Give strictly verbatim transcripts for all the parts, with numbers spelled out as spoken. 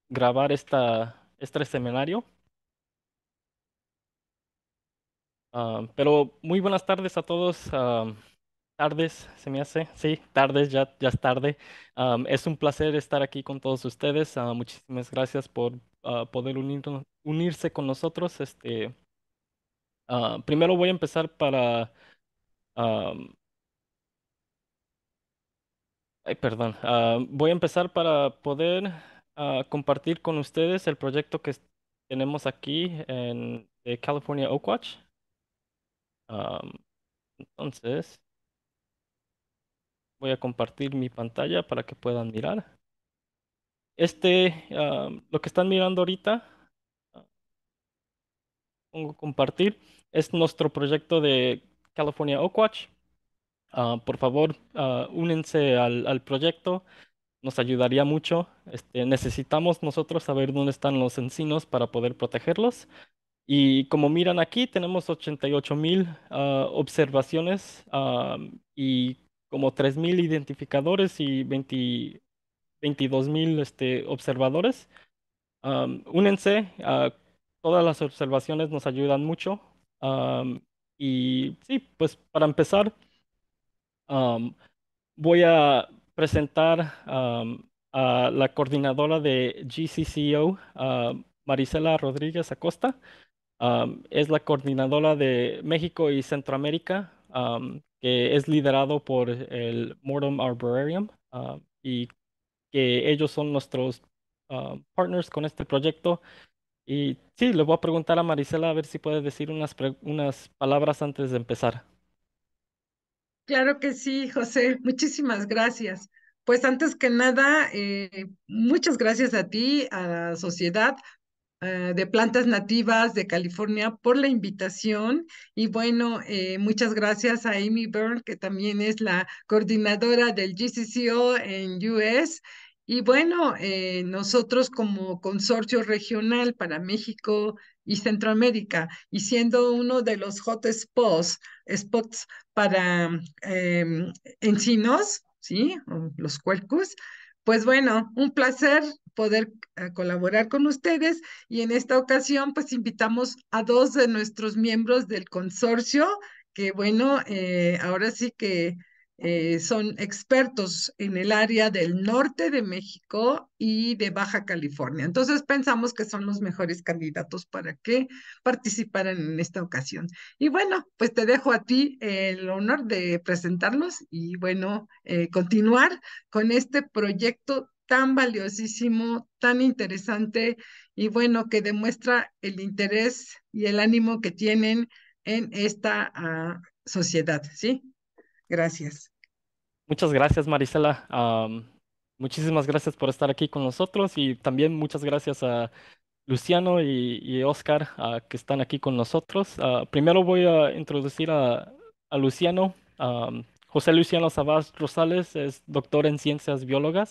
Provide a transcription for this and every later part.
grabar esta, este seminario. Ah, pero muy buenas tardes a todos. Ah, tardes, se me hace. Sí, tardes, ya, ya es tarde. Am, es un placer estar aquí con todos ustedes. Ah, muchísimas gracias por ah, poder unirnos- unirse con nosotros. Este, ah, primero voy a empezar para... am, ay, perdón. Ah, voy a empezar para poder ah, compartir con ustedes el proyecto que es- tenemos aquí en de California Oak Watch. Am, entonces... Voy a compartir mi pantalla para que puedan mirar. Este, ah, lo que están mirando ahorita, ah, pongo compartir, es nuestro proyecto de California Oak Watch. Ah, por favor, ah, únense al, al proyecto, nos ayudaría mucho. Este, necesitamos nosotros saber dónde están los encinos para poder protegerlos. Y como miran aquí, tenemos ochenta y ocho mil ah, observaciones ah, y como tres mil identificadores y veinte veintidós mil este, observadores. Am, únense, a todas las observaciones nos ayudan mucho. Am, y sí, pues para empezar, am, voy a presentar am, a la coordinadora de G C C O, ah, Marisela Rodríguez Acosta. Am, es la coordinadora de México y Centroamérica, am, que es liderado por el Mortem Arboretum. ah, y que ellos son nuestros ah, partners con este proyecto. Y sí, le voy a preguntar a Marisela a ver si puede decir unas, pre- unas palabras antes de empezar. Claro que sí, José. Muchísimas gracias. Pues antes que nada, eh, muchas gracias a ti, a la Sociedad eh, de Plantas Nativas de California por la invitación. Y bueno, eh, muchas gracias a Amy Byrne, que también es la coordinadora del G C C O en U S. Y bueno, eh, nosotros como consorcio regional para México y Centroamérica, y siendo uno de los hot spots, spots para em, encinos, ¿sí? O los cuercos. Pues bueno, un placer poder eh, colaborar con ustedes y en esta ocasión pues invitamos a dos de nuestros miembros del consorcio que bueno, eh, ahora sí que eh, son expertos en el área del norte de México y de Baja California. Entonces pensamos que son los mejores candidatos para que participaran en esta ocasión. Y bueno, pues te dejo a ti el honor de presentarlos y bueno, eh, continuar con este proyecto tan valiosísimo, tan interesante y bueno, que demuestra el interés y el ánimo que tienen en esta uh, sociedad, ¿sí? Gracias. Muchas gracias, Marisela. Am, muchísimas gracias por estar aquí con nosotros y también muchas gracias a Luciano y, y Oscar ah, que están aquí con nosotros. Ah, primero voy a introducir a, a Luciano. Am, José Luciano Sabás Rosales es doctor en ciencias biólogas.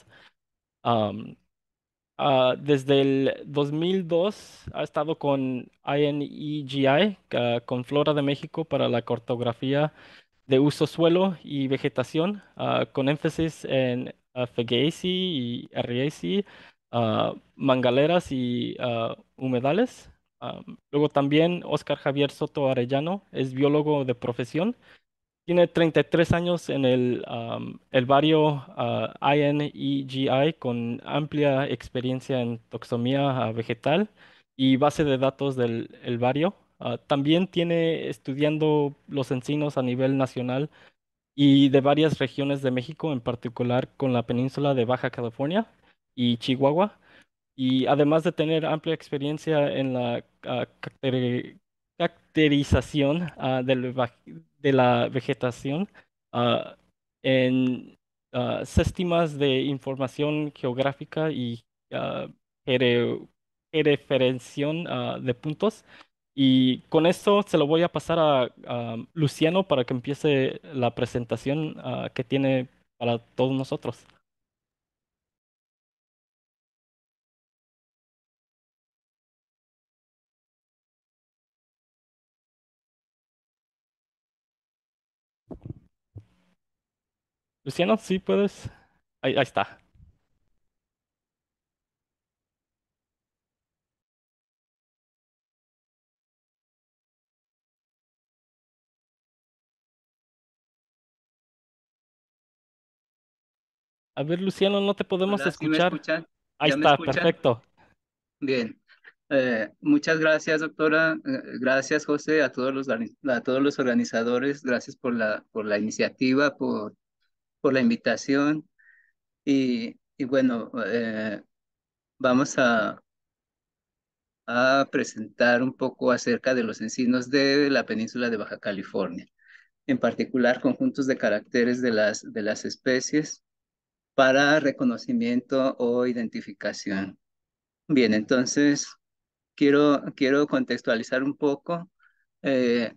Am, Ah, desde el dos mil dos ha estado con I N E G I, ah, con Flora de México para la cartografía de uso suelo y vegetación, ah, con énfasis en ah, Fagaceae y Eriaceae, ah, mangaleras y ah, humedales. Ah, luego también Oscar Javier Soto Arellano es biólogo de profesión. Tiene treinta y tres años en el, am, el barrio ah, I N E G I con amplia experiencia en taxonomía ah, vegetal y base de datos del el barrio. Ah, también tiene estudiando los encinos a nivel nacional y de varias regiones de México, en particular con la península de Baja California y Chihuahua. Y además de tener amplia experiencia en la ah, caracteri- caracterización ah, del va- de la vegetación, ah, en ah, sistemas de información geográfica y ah, jere- gereferenciación ah, de puntos. Y con esto se lo voy a pasar a, a Luciano para que empiece la presentación ah, que tiene para todos nosotros. Luciano, sí puedes. Ahí, ahí está. A ver, Luciano, no te podemos Hola, ¿sí me escuchar. escuchan? Ahí ¿Ya me está, escuchan? perfecto. Bien. Eh, muchas gracias, doctora. Eh, gracias, José, a todos los, organi- a todos los organizadores. Gracias por la, por la iniciativa, por, por la invitación. Y, y bueno, eh, vamos a, a presentar un poco acerca de los encinos de la península de Baja California, en particular conjuntos de caracteres de las, de las especies para reconocimiento o identificación. Bien, entonces quiero, quiero contextualizar un poco eh,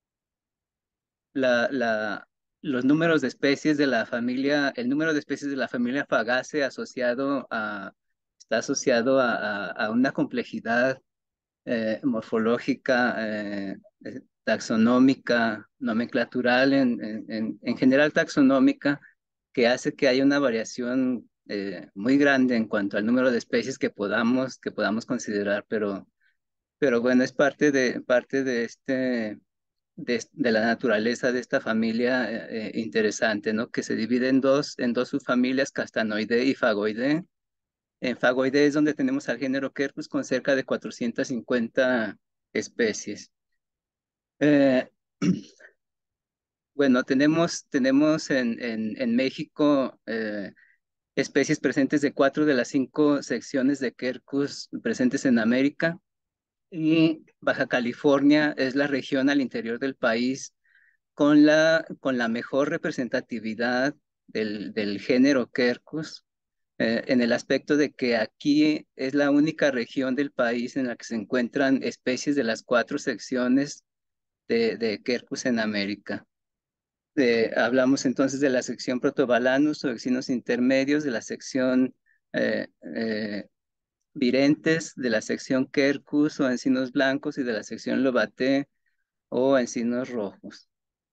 la, la, los números de especies de la familia, el número de especies de la familia Fagaceae asociado a, está asociado a, a- a una complejidad eh, morfológica, eh, eh, taxonómica, nomenclatural, en, en, en- en general taxonómica, que hace que haya una variación eh, muy grande en cuanto al número de especies que podamos, que podamos considerar, pero, pero bueno, es parte de, parte de este... De, de la naturaleza de esta familia eh, eh, interesante, ¿no? Que se divide en dos, en dos subfamilias, Castanoideae y Fagoideae. En Fagoideae es donde tenemos al género Quercus con cerca de cuatrocientas cincuenta especies. Eh, bueno, tenemos, tenemos en, en, en México eh, especies presentes de cuatro de las cinco secciones de Quercus presentes en América, y Baja California es la región al interior del país con la, con la mejor representatividad del, del género Quercus, eh, en el aspecto de que aquí es la única región del país en la que se encuentran especies de las cuatro secciones de, de Quercus en América. Eh, hablamos entonces de la sección Protobalanus o encinos intermedios, de la sección eh, eh, Virentes, de la sección Quercus o encinos blancos y de la sección Lobaté o encinos rojos.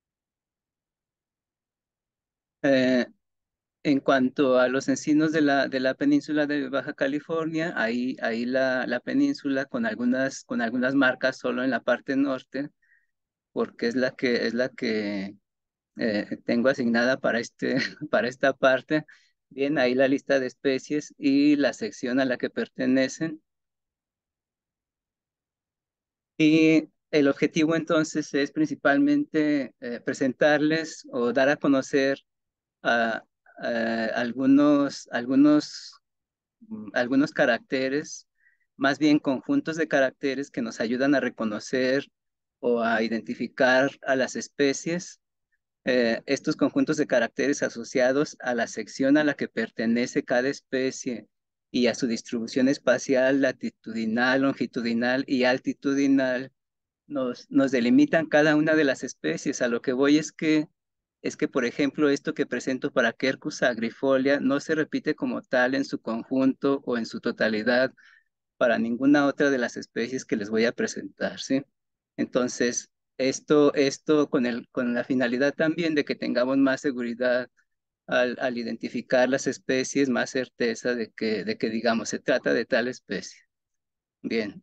Eh, En cuanto a los encinos de la, de la península de Baja California, ahí, ahí la, la península con algunas, con algunas marcas solo en la parte norte, porque es la que, es la que eh, tengo asignada para, este, para esta parte. Bien, ahí la lista de especies y la sección a la que pertenecen. Y el objetivo entonces es principalmente eh, presentarles o dar a conocer a, a algunos, algunos mm, algunos caracteres, más bien conjuntos de caracteres que nos ayudan a reconocer o a identificar a las especies. Eh, estos conjuntos de caracteres asociados a la sección a la que pertenece cada especie y a su distribución espacial, latitudinal, longitudinal y altitudinal, nos, nos delimitan cada una de las especies. A lo que voy es que, es que, por ejemplo, esto que presento para Quercus agrifolia no se repite como tal en su conjunto o en su totalidad para ninguna otra de las especies que les voy a presentar, ¿sí? Entonces, esto, esto con el, con la finalidad también de que tengamos más seguridad al, al identificar las especies, más certeza de que, de que, digamos, se trata de tal especie. Bien.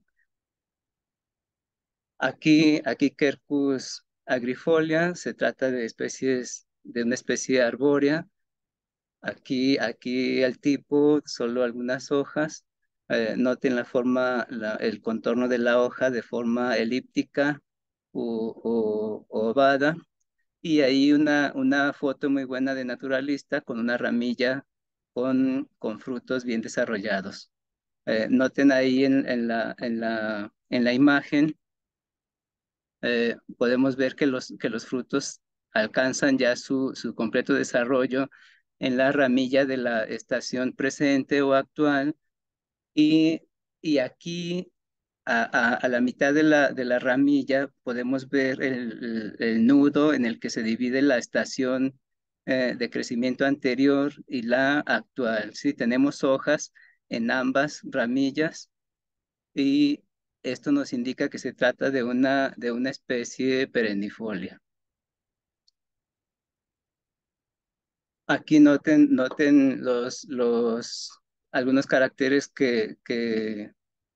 Aquí, aquí Quercus agrifolia, se trata de especies, de una especie arbórea. Aquí, aquí el tipo, solo algunas hojas. Eh, noten la forma, la- el contorno de la hoja de forma elíptica o, o- o ovada. Y ahí una, una foto muy buena de naturalista con una ramilla con, con frutos bien desarrollados. Eh, noten ahí en, en la, en la, en la imagen eh, podemos ver que los, que los frutos alcanzan ya su, su completo desarrollo en la ramilla de la estación presente o actual y, y aquí a, a- a la mitad de la, de la ramilla podemos ver el, el- el nudo en el que se divide la estación eh, de crecimiento anterior y la actual. Sí, tenemos hojas en ambas ramillas y esto nos indica que se trata de una, de una especie perennifolia. Aquí noten, noten los, los, algunos caracteres que, que,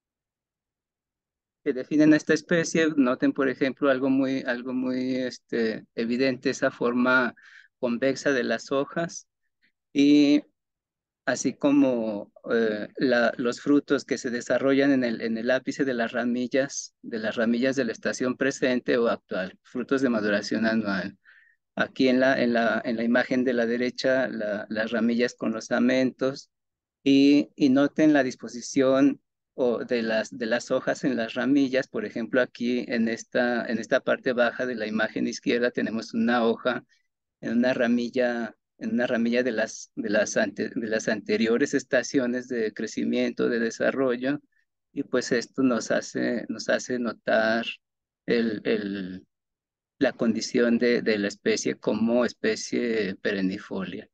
que definen a esta especie. Noten, por ejemplo, algo muy, algo muy este, evidente, esa forma convexa de las hojas. Y así como eh, la- los frutos que se desarrollan en el, en el ápice de las ramillas, de las ramillas de la estación presente o actual, frutos de maduración anual. Aquí en la, en la, en la imagen de la derecha, la- las ramillas con los amentos, y, y noten la disposición o de las, de las hojas en las ramillas. Por ejemplo, aquí en esta, en esta parte baja de la imagen izquierda tenemos una hoja en una ramilla, en una ramilla de las, de las, ante- de las anteriores estaciones de crecimiento, de desarrollo, y pues esto nos hace, nos hace notar el, el, la condición de, de la especie como especie perennifolia.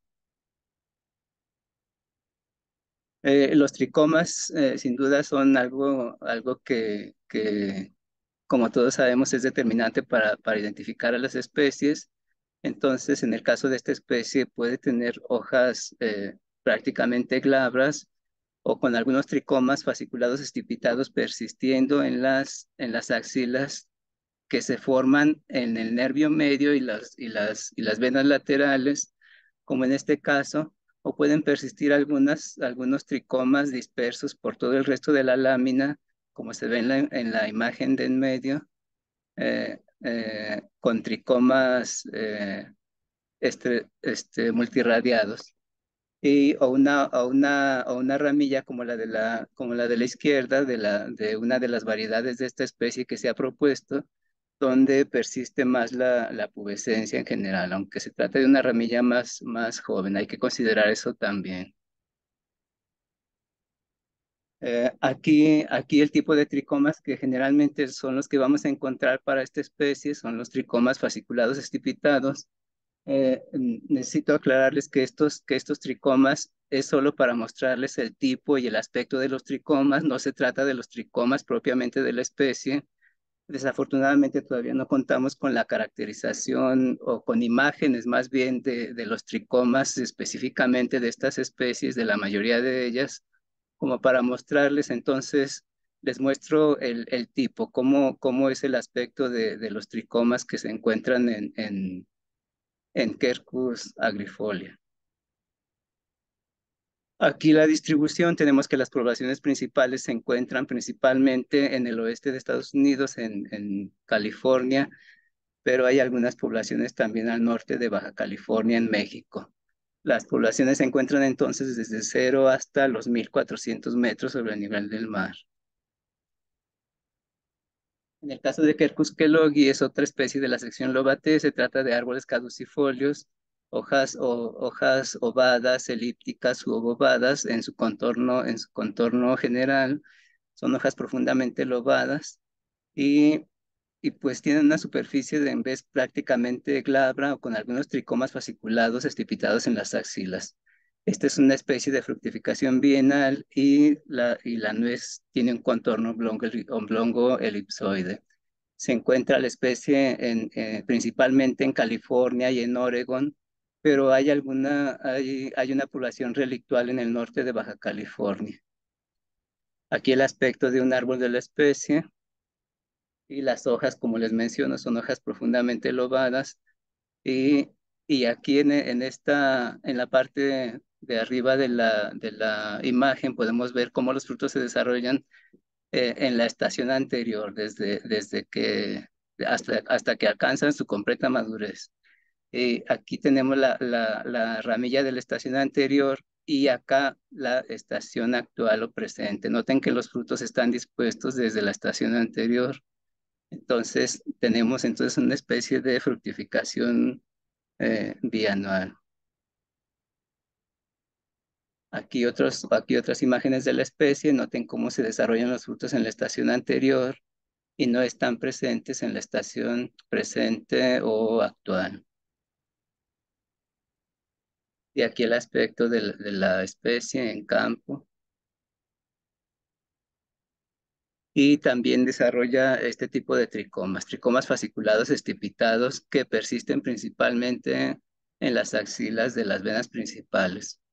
Eh, los tricomas, eh, sin duda, son algo, algo que, que, como todos sabemos, es determinante para, para identificar a las especies. Entonces, en el caso de esta especie, puede tener hojas eh, prácticamente glabras o con algunos tricomas fasciculados estipitados persistiendo en las, en las axilas que se forman en el nervio medio y las, y las, y las venas laterales, como en este caso, o pueden persistir algunas, algunos tricomas dispersos por todo el resto de la lámina, como se ve en la, en la imagen de en medio, eh, eh, con tricomas eh, este, este, multirradiados. Y, o, una, o, una, o una ramilla como la de la, como la de la izquierda, de, la, de una de las variedades de esta especie que se ha propuesto, donde persiste más la, la pubescencia en general, aunque se trata de una ramilla más, más joven, hay que considerar eso también. Eh, aquí, aquí el tipo de tricomas que generalmente son los que vamos a encontrar para esta especie son los tricomas fasciculados estipitados. Eh, necesito aclararles que estos, que estos tricomas es solo para mostrarles el tipo y el aspecto de los tricomas, no se trata de los tricomas propiamente de la especie. Desafortunadamente todavía no contamos con la caracterización o con imágenes más bien de, de los tricomas específicamente de estas especies, de la mayoría de ellas, como para mostrarles. Entonces les muestro el, el tipo, cómo, cómo es el aspecto de, de los tricomas que se encuentran en, en, en Quercus agrifolia. Aquí la distribución, tenemos que las poblaciones principales se encuentran principalmente en el oeste de Estados Unidos, en, en California, pero hay algunas poblaciones también al norte de Baja California, en México. Las poblaciones se encuentran entonces desde cero hasta los mil cuatrocientos metros sobre el nivel del mar. En el caso de Quercus kelloggi es otra especie de la sección Lobaceae, se trata de árboles caducifolios, hojas, o, hojas ovadas, elípticas u obovadas en su contorno, en su contorno general. Son hojas profundamente lobadas y, y pues tienen una superficie de en vez prácticamente glabra o con algunos tricomas fasciculados estipitados en las axilas. Esta es una especie de fructificación bienal y la, y la nuez tiene un contorno oblongo, oblongo elipsoide. Se encuentra la especie en, eh, principalmente en California y en Oregon, pero hay, alguna, hay, hay una población relictual en el norte de Baja California. Aquí el aspecto de un árbol de la especie y las hojas, como les menciono, son hojas profundamente lobadas. Y, y aquí en, en, esta, en la parte de arriba de la, de la imagen podemos ver cómo los frutos se desarrollan eh, en la estación anterior, desde, desde que hasta, hasta que alcanzan su completa madurez. Eh, aquí tenemos la, la, la ramilla de la estación anterior y acá la estación actual o presente. Noten que los frutos están dispuestos desde la estación anterior. Entonces, tenemos entonces una especie de fructificación eh, bianual. Aquí, otros, aquí otras imágenes de la especie. Noten cómo se desarrollan los frutos en la estación anterior y no están presentes en la estación presente o actual. Y aquí el aspecto de la, de la especie en campo. Y también desarrolla este tipo de tricomas, tricomas fasciculados estipitados que persisten principalmente en las axilas de las venas principales.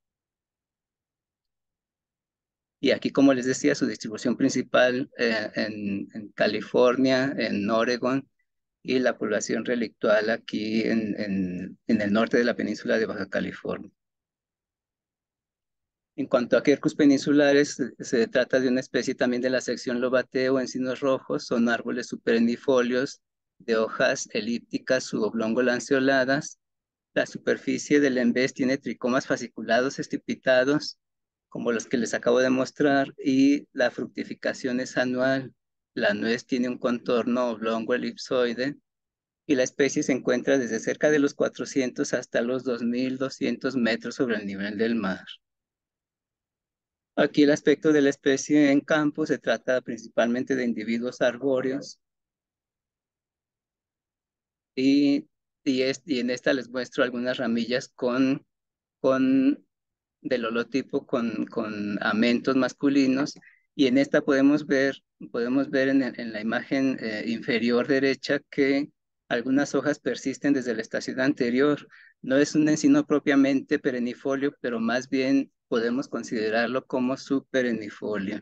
Y aquí, como les decía, su distribución principal eh, en, en California, en Oregon, y la población relictual aquí en, en, en el norte de la península de Baja California. En cuanto a Quercus peninsulares, se, se trata de una especie también de la sección Lobateo o encinos rojos. Son árboles superennifolios de hojas elípticas u oblongo-lanceoladas. La superficie del embés tiene tricomas fasciculados estipitados, como los que les acabo de mostrar, y la fructificación es anual. La nuez tiene un contorno oblongo elipsoide y la especie se encuentra desde cerca de los cuatrocientos hasta los dos mil doscientos metros sobre el nivel del mar. Aquí el aspecto de la especie en campo se trata principalmente de individuos arbóreos y, y, es, y en esta les muestro algunas ramillas con, con del holotipo con, con amentos masculinos, y en esta podemos ver, podemos ver en, el- en la imagen eh, inferior derecha que algunas hojas persisten desde la estación anterior. No es un encino propiamente perennifolio, pero más bien podemos considerarlo como subperennifolio.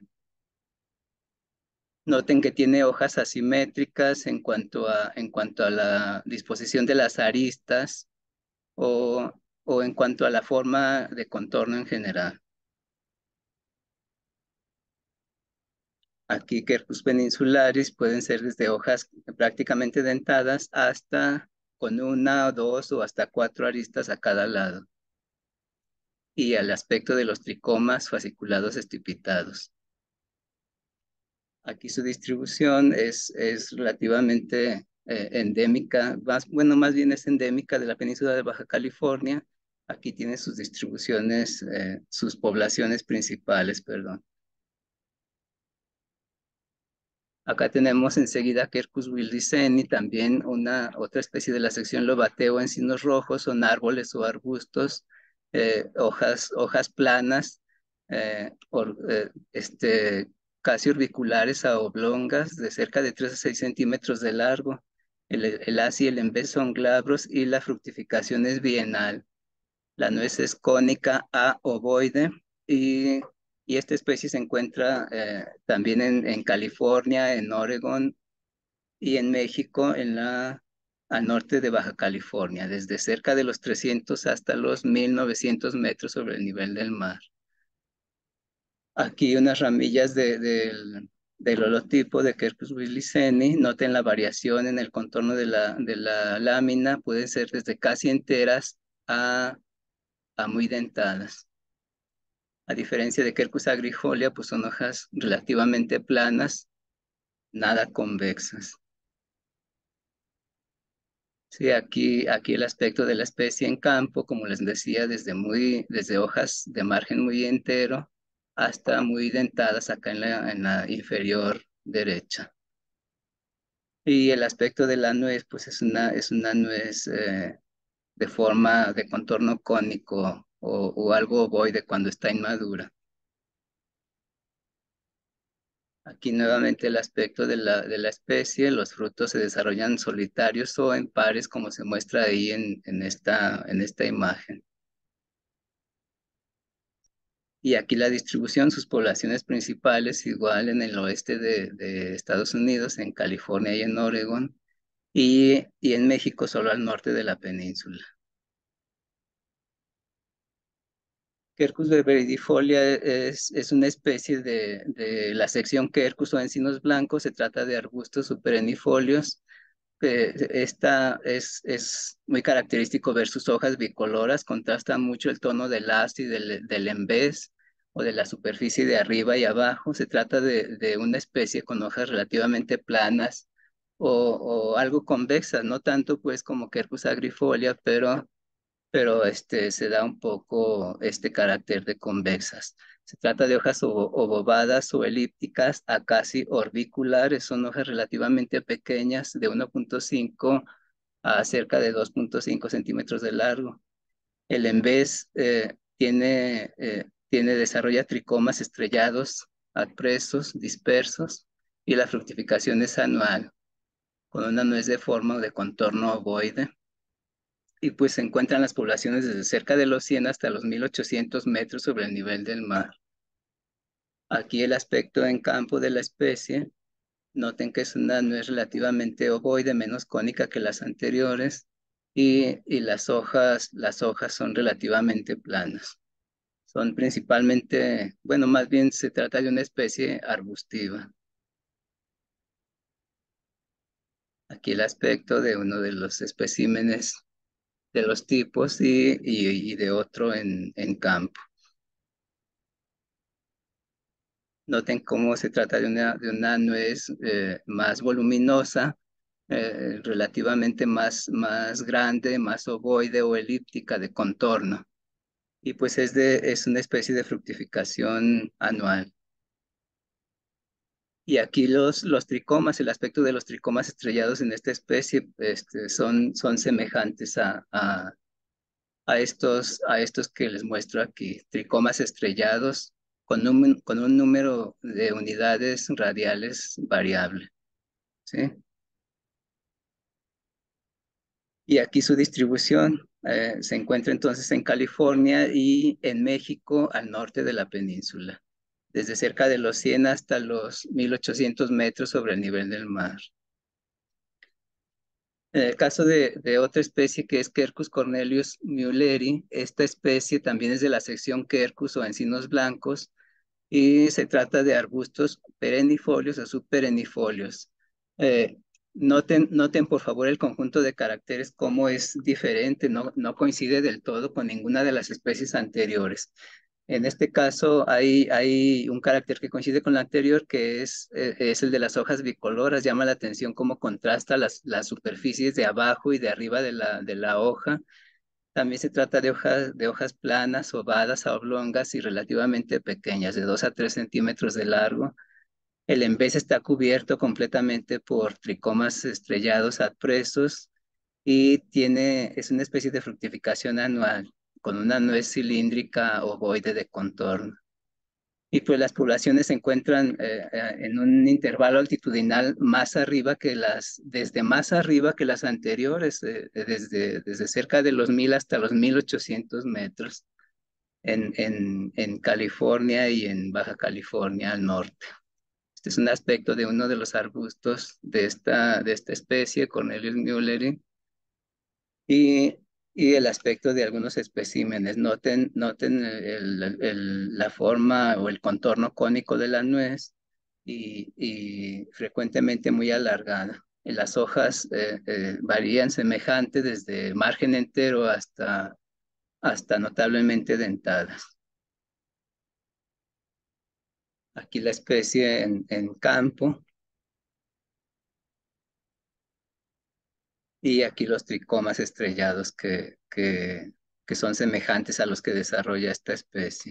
Noten que tiene hojas asimétricas en cuanto a, en cuanto a la disposición de las aristas o, o en cuanto a la forma de contorno en general. Aquí Quercus peninsularis pueden ser desde hojas prácticamente dentadas hasta con una o dos o hasta cuatro aristas a cada lado. Y al aspecto de los tricomas fasciculados estipitados. Aquí su distribución es, es relativamente eh, endémica, más, bueno, más bien es endémica de la península de Baja California. Aquí tiene sus distribuciones, eh, sus poblaciones principales, perdón. Acá tenemos enseguida Quercus wildiseni, también una otra especie de la sección Lobateo, encinos rojos. Son árboles o arbustos, eh, hojas, hojas planas, eh, or- eh, este, casi orbiculares a oblongas, de cerca de tres a seis centímetros de largo. El, el haz y el embés son glabros y la fructificación es bienal. La nuez es cónica a ovoide, y, y esta especie se encuentra eh, también en, en California, en Oregon y en México, en la, al norte de Baja California, desde cerca de los trescientos hasta los mil novecientos metros sobre el nivel del mar. Aquí unas ramillas de, del, del holotipo de Quercus wildiseni. Noten la variación en el contorno de la, de la lámina, pueden ser desde casi enteras a a muy dentadas. A diferencia de Quercus agrifolia, pues son hojas relativamente planas, nada convexas. Sí, aquí, aquí el aspecto de la especie en campo, como les decía, desde, muy, desde hojas de margen muy entero hasta muy dentadas acá en la, en la inferior derecha. Y el aspecto de la nuez, pues es una, es una nuez eh, de forma de contorno cónico o, o algo ovoide cuando está inmadura. Aquí nuevamente el aspecto de la, de la especie. Los frutos se desarrollan solitarios o en pares, como se muestra ahí en, en esta, en esta imagen. Y aquí la distribución, sus poblaciones principales, igual en el oeste de, de Estados Unidos, en California y en Oregon, y, y en México solo al norte de la península. Quercus berberidifolia es, es una especie de, de la sección Quercus o encinos blancos. Se trata de arbustos perennifolios. Eh, esta es, es muy característico ver sus hojas bicoloras, contrasta mucho el tono del haz y del, del embés o de la superficie de arriba y abajo. Se trata de, de una especie con hojas relativamente planas o, o algo convexas, no tanto pues como Quercus agrifolia, pero pero este, se da un poco este carácter de convexas. Se trata de hojas ovo- obovadas o elípticas a casi orbiculares. Son hojas relativamente pequeñas, de uno punto cinco a cerca de dos punto cinco centímetros de largo. El embés eh, tiene, eh, tiene, desarrolla tricomas estrellados, adpresos, dispersos, y la fructificación es anual, con una nuez de forma o de contorno ovoide. Y pues se encuentran las poblaciones desde cerca de los cien hasta los mil ochocientos metros sobre el nivel del mar. Aquí el aspecto en campo de la especie. Noten que es una nuez relativamente ovoide, menos cónica que las anteriores, y, y las hojas, las hojas son relativamente planas. Son principalmente, bueno, más bien se trata de una especie arbustiva. Aquí el aspecto de uno de los especímenes de los tipos y, y, y de otro en, en campo. Noten cómo se trata de una, de una nuez eh, más voluminosa, eh, relativamente más, más grande, más ovoide o elíptica de contorno. Y pues es, de, es una especie de fructificación anual. Y aquí los, los tricomas, el aspecto de los tricomas estrellados en esta especie este, son, son semejantes a, a, a, estos, a estos que les muestro aquí, tricomas estrellados con un, con un número de unidades radiales variable, ¿sí? Y aquí su distribución eh, se encuentra entonces en California y en México al norte de la península, desde cerca de los cien hasta los mil ochocientos metros sobre el nivel del mar. En el caso de, de otra especie que es Quercus cornelius muelleri, esta especie también es de la sección Quercus o encinos blancos y se trata de arbustos perennifolios o subperennifolios. Eh, noten, noten por favor el conjunto de caracteres cómo es diferente, no, no coincide del todo con ninguna de las especies anteriores. En este caso hay, hay un carácter que coincide con la anterior, que es, eh, es el de las hojas bicoloras. Llama la atención cómo contrasta las, las superficies de abajo y de arriba de la, de la hoja. También se trata de hojas, de hojas planas, ovadas, oblongas y relativamente pequeñas, de dos a tres centímetros de largo. El embés está cubierto completamente por tricomas estrellados adpresos y tiene, es una especie de fructificación anual, con una nuez cilíndrica ovoide de contorno. Y pues las poblaciones se encuentran eh, eh, en un intervalo altitudinal más arriba que las, desde más arriba que las anteriores, eh, eh, desde, desde cerca de los mil hasta los mil ochocientos metros en, en, en California y en Baja California al norte. Este es un aspecto de uno de los arbustos de esta, de esta especie, Cornelius muelleri, y, y el aspecto de algunos especímenes. Noten, noten el- el- el- la forma o el contorno cónico de la nuez y, y frecuentemente muy alargada. Y las hojas eh, eh, varían semejante desde margen entero hasta, hasta notablemente dentadas. Aquí la especie en, en campo y aquí los tricomas estrellados que, que, que son semejantes a los que desarrolla esta especie.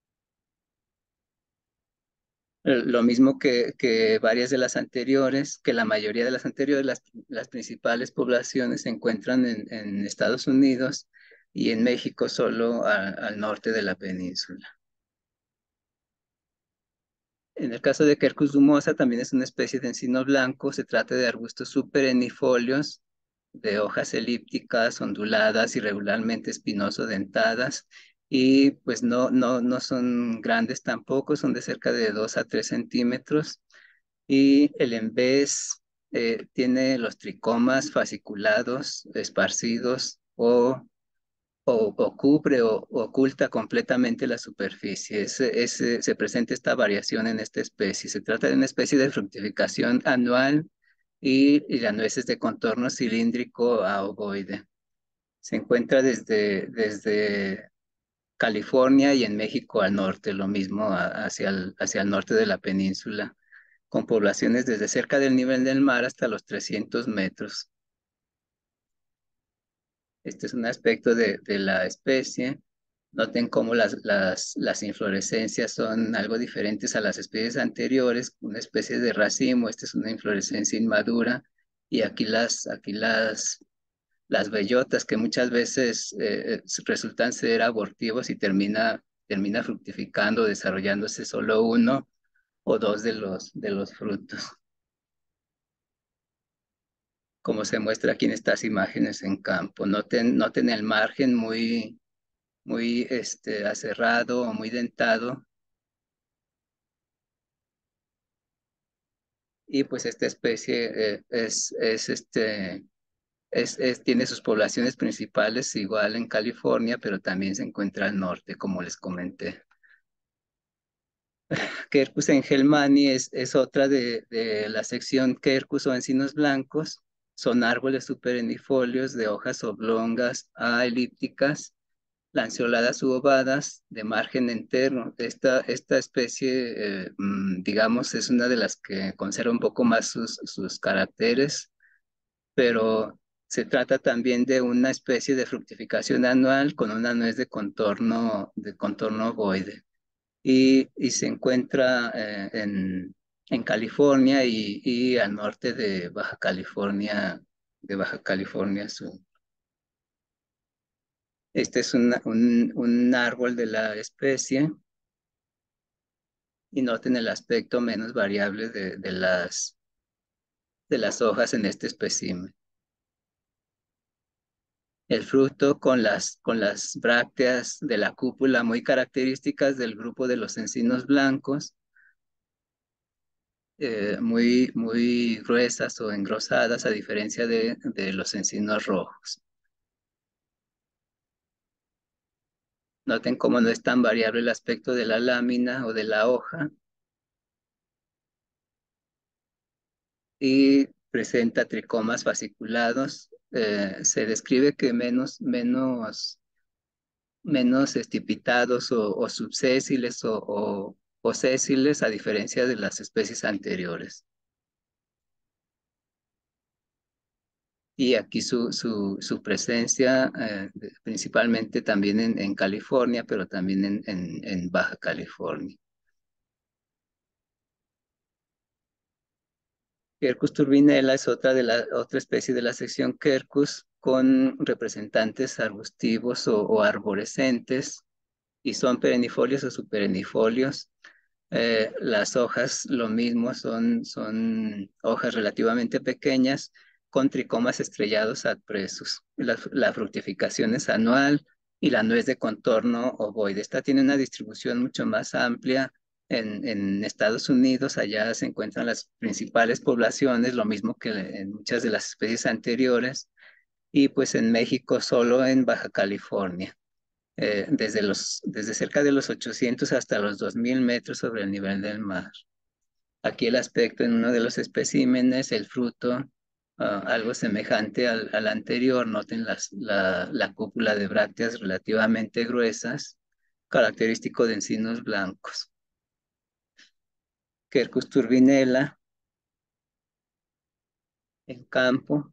Eh, Lo mismo que, que varias de las anteriores, que la mayoría de las anteriores, las, las principales poblaciones se encuentran en, en Estados Unidos y en México solo a- al norte de la península. En el caso de Quercus dumosa, también es una especie de encino blanco. Se trata de arbustos superennifolios, de hojas elípticas, onduladas, irregularmente espinoso-dentadas, y pues no, no, no son grandes tampoco, son de cerca de dos a tres centímetros. Y el embés eh, tiene los tricomas fasciculados, esparcidos o o, o cubre o, o oculta completamente la superficie. Es, es- se presenta esta variación en esta especie. Se trata de una especie de fructificación anual y, y la nuez es de contorno cilíndrico a ovoide. Se encuentra desde, desde California y en México al norte, lo mismo a- hacia el, hacia el norte de la península, con poblaciones desde cerca del nivel del mar hasta los trescientos metros. Este es un aspecto de, de la especie. Noten cómo las, las, las inflorescencias son algo diferentes a las especies anteriores, una especie de racimo. Esta es una inflorescencia inmadura, y aquí las, aquí las, las bellotas que muchas veces eh, resultan ser abortivos y termina, termina fructificando, desarrollándose solo uno o dos de los, de los frutos, como se muestra aquí en estas imágenes en campo. Noten, noten el margen muy, muy este, aserrado o muy dentado. Y pues esta especie eh, es, es este, es, es- tiene sus poblaciones principales igual en California, pero también se encuentra al norte, como les comenté. Quercus engelmani es, es otra de, de la sección Quercus o encinos blancos. Son árboles superennifolios de hojas oblongas a elípticas, lanceoladas u ovadas, de margen entero. Esta, esta especie, eh, mm, digamos, es una de las que conserva un poco más sus, sus caracteres, pero se trata también de una especie de fructificación anual con una nuez de contorno, de contorno ovoide. Y, y se encuentra eh, en, en California y, y al norte de Baja California, de Baja California Sur. Este es una- un, un árbol de la especie y noten el aspecto menos variable de, de las, de las hojas en este espécimen. El fruto con las, con las brácteas de la cúpula muy características del grupo de los encinos blancos, eh, muy, muy gruesas o engrosadas a diferencia de, de los encinos rojos. Noten cómo no es tan variable el aspecto de la lámina o de la hoja y presenta tricomas fasciculados. Eh, se describe que menos, menos menos estipitados o, o subsésiles o, o, o sésiles a diferencia de las especies anteriores. Y aquí su, su, su presencia eh, principalmente también en, en California, pero también en, en, en Baja California. Quercus turbinella es otra, de la, otra especie de la sección Quercus con representantes arbustivos o, o arborescentes y son perennifolios o superennifolios. Eh, las hojas, lo mismo, son, son hojas relativamente pequeñas con tricomas estrellados adpresos. La, la fructificación es anual y la nuez de contorno ovoide. Esta tiene una distribución mucho más amplia en, en Estados Unidos. Allá se encuentran las principales poblaciones, lo mismo que en muchas de las especies anteriores. Y pues en México solo en Baja California eh, desde, los, desde cerca de los ochocientos hasta los dos mil metros sobre el nivel del mar. Aquí el aspecto en uno de los especímenes, el fruto, uh, algo semejante al, al anterior. Noten las, la, la cúpula de brácteas relativamente gruesas, característico de encinos blancos. Quercus turbinella en campo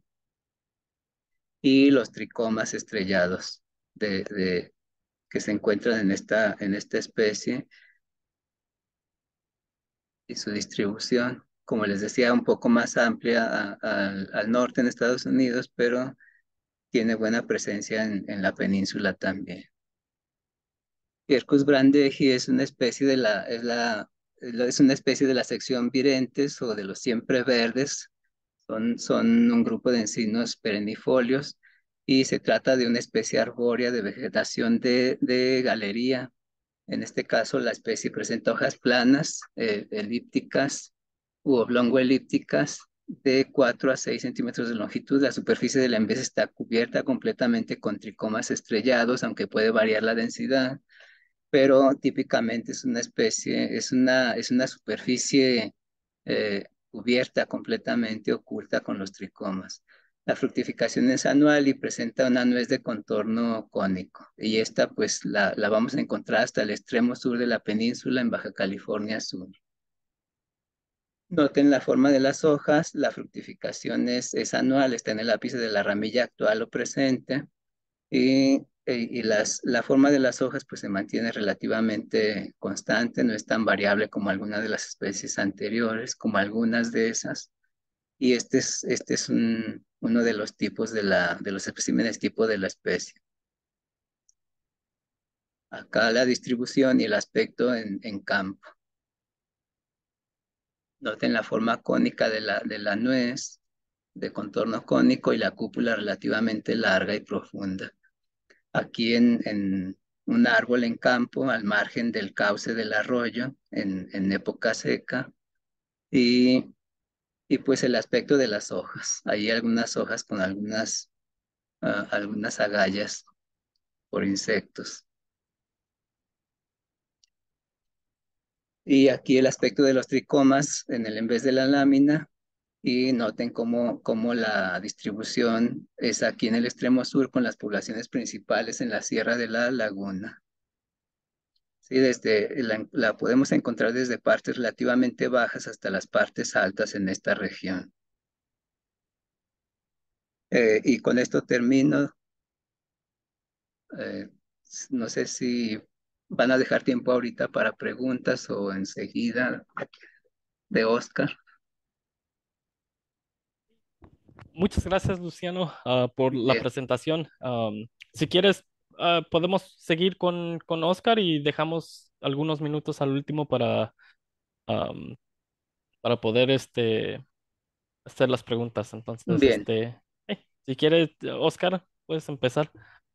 y los tricomas estrellados de, de, que se encuentran en esta, en esta especie y su distribución, como les decía, un poco más amplia a- a- al, al norte en Estados Unidos, pero tiene buena presencia en, en la península también. Quercus brandeji es una especie de la, es la, es la- es una especie de la sección virentes o de los siempre verdes. Son, son un grupo de encinos perennifolios y se trata de una especie arbórea de vegetación de, de galería. En este caso, la especie presenta hojas planas, eh, elípticas u oblongo-elípticas de cuatro a seis centímetros de longitud. La superficie de la embés está cubierta completamente con tricomas estrellados, aunque puede variar la densidad, pero típicamente es una especie, es una, es una superficie eh, cubierta completamente, oculta con los tricomas. La fructificación es anual y presenta una nuez de contorno cónico. Y esta pues la, la vamos a encontrar hasta el extremo sur de la península en Baja California Sur. Noten la forma de las hojas, la fructificación es, es anual, está en el ápice de la ramilla actual o presente. Y, eh, y las, la forma de las hojas pues se mantiene relativamente constante, no es tan variable como algunas de las especies anteriores, como algunas de esas. Y este es, este es un, uno de los tipos de, la, de los especímenes tipo de la especie. Acá la distribución y el aspecto en, en campo. Noten la forma cónica de la, de la nuez, de contorno cónico y la cúpula relativamente larga y profunda. Aquí en, en un árbol en campo, al margen del cauce del arroyo, en, en época seca, y, y pues el aspecto de las hojas. Hay algunas hojas con algunas ah, algunas agallas por insectos. Y aquí el aspecto de los tricomas en el en vez de la lámina. Y noten cómo, cómo la distribución es aquí en el extremo sur con las poblaciones principales en la Sierra de la Laguna. Sí, desde la, la podemos encontrar desde partes relativamente bajas hasta las partes altas en esta región. Eh, y con esto termino. Eh, no sé si van a dejar tiempo ahorita para preguntas o enseguida de Oscar. Muchas gracias, Luciano, ah, por la Bien, presentación. Am, si quieres, ah, podemos seguir con, con Oscar y dejamos algunos minutos al último para, am, para poder este, hacer las preguntas. Entonces, bien. este, eh, si quieres, Oscar, puedes empezar.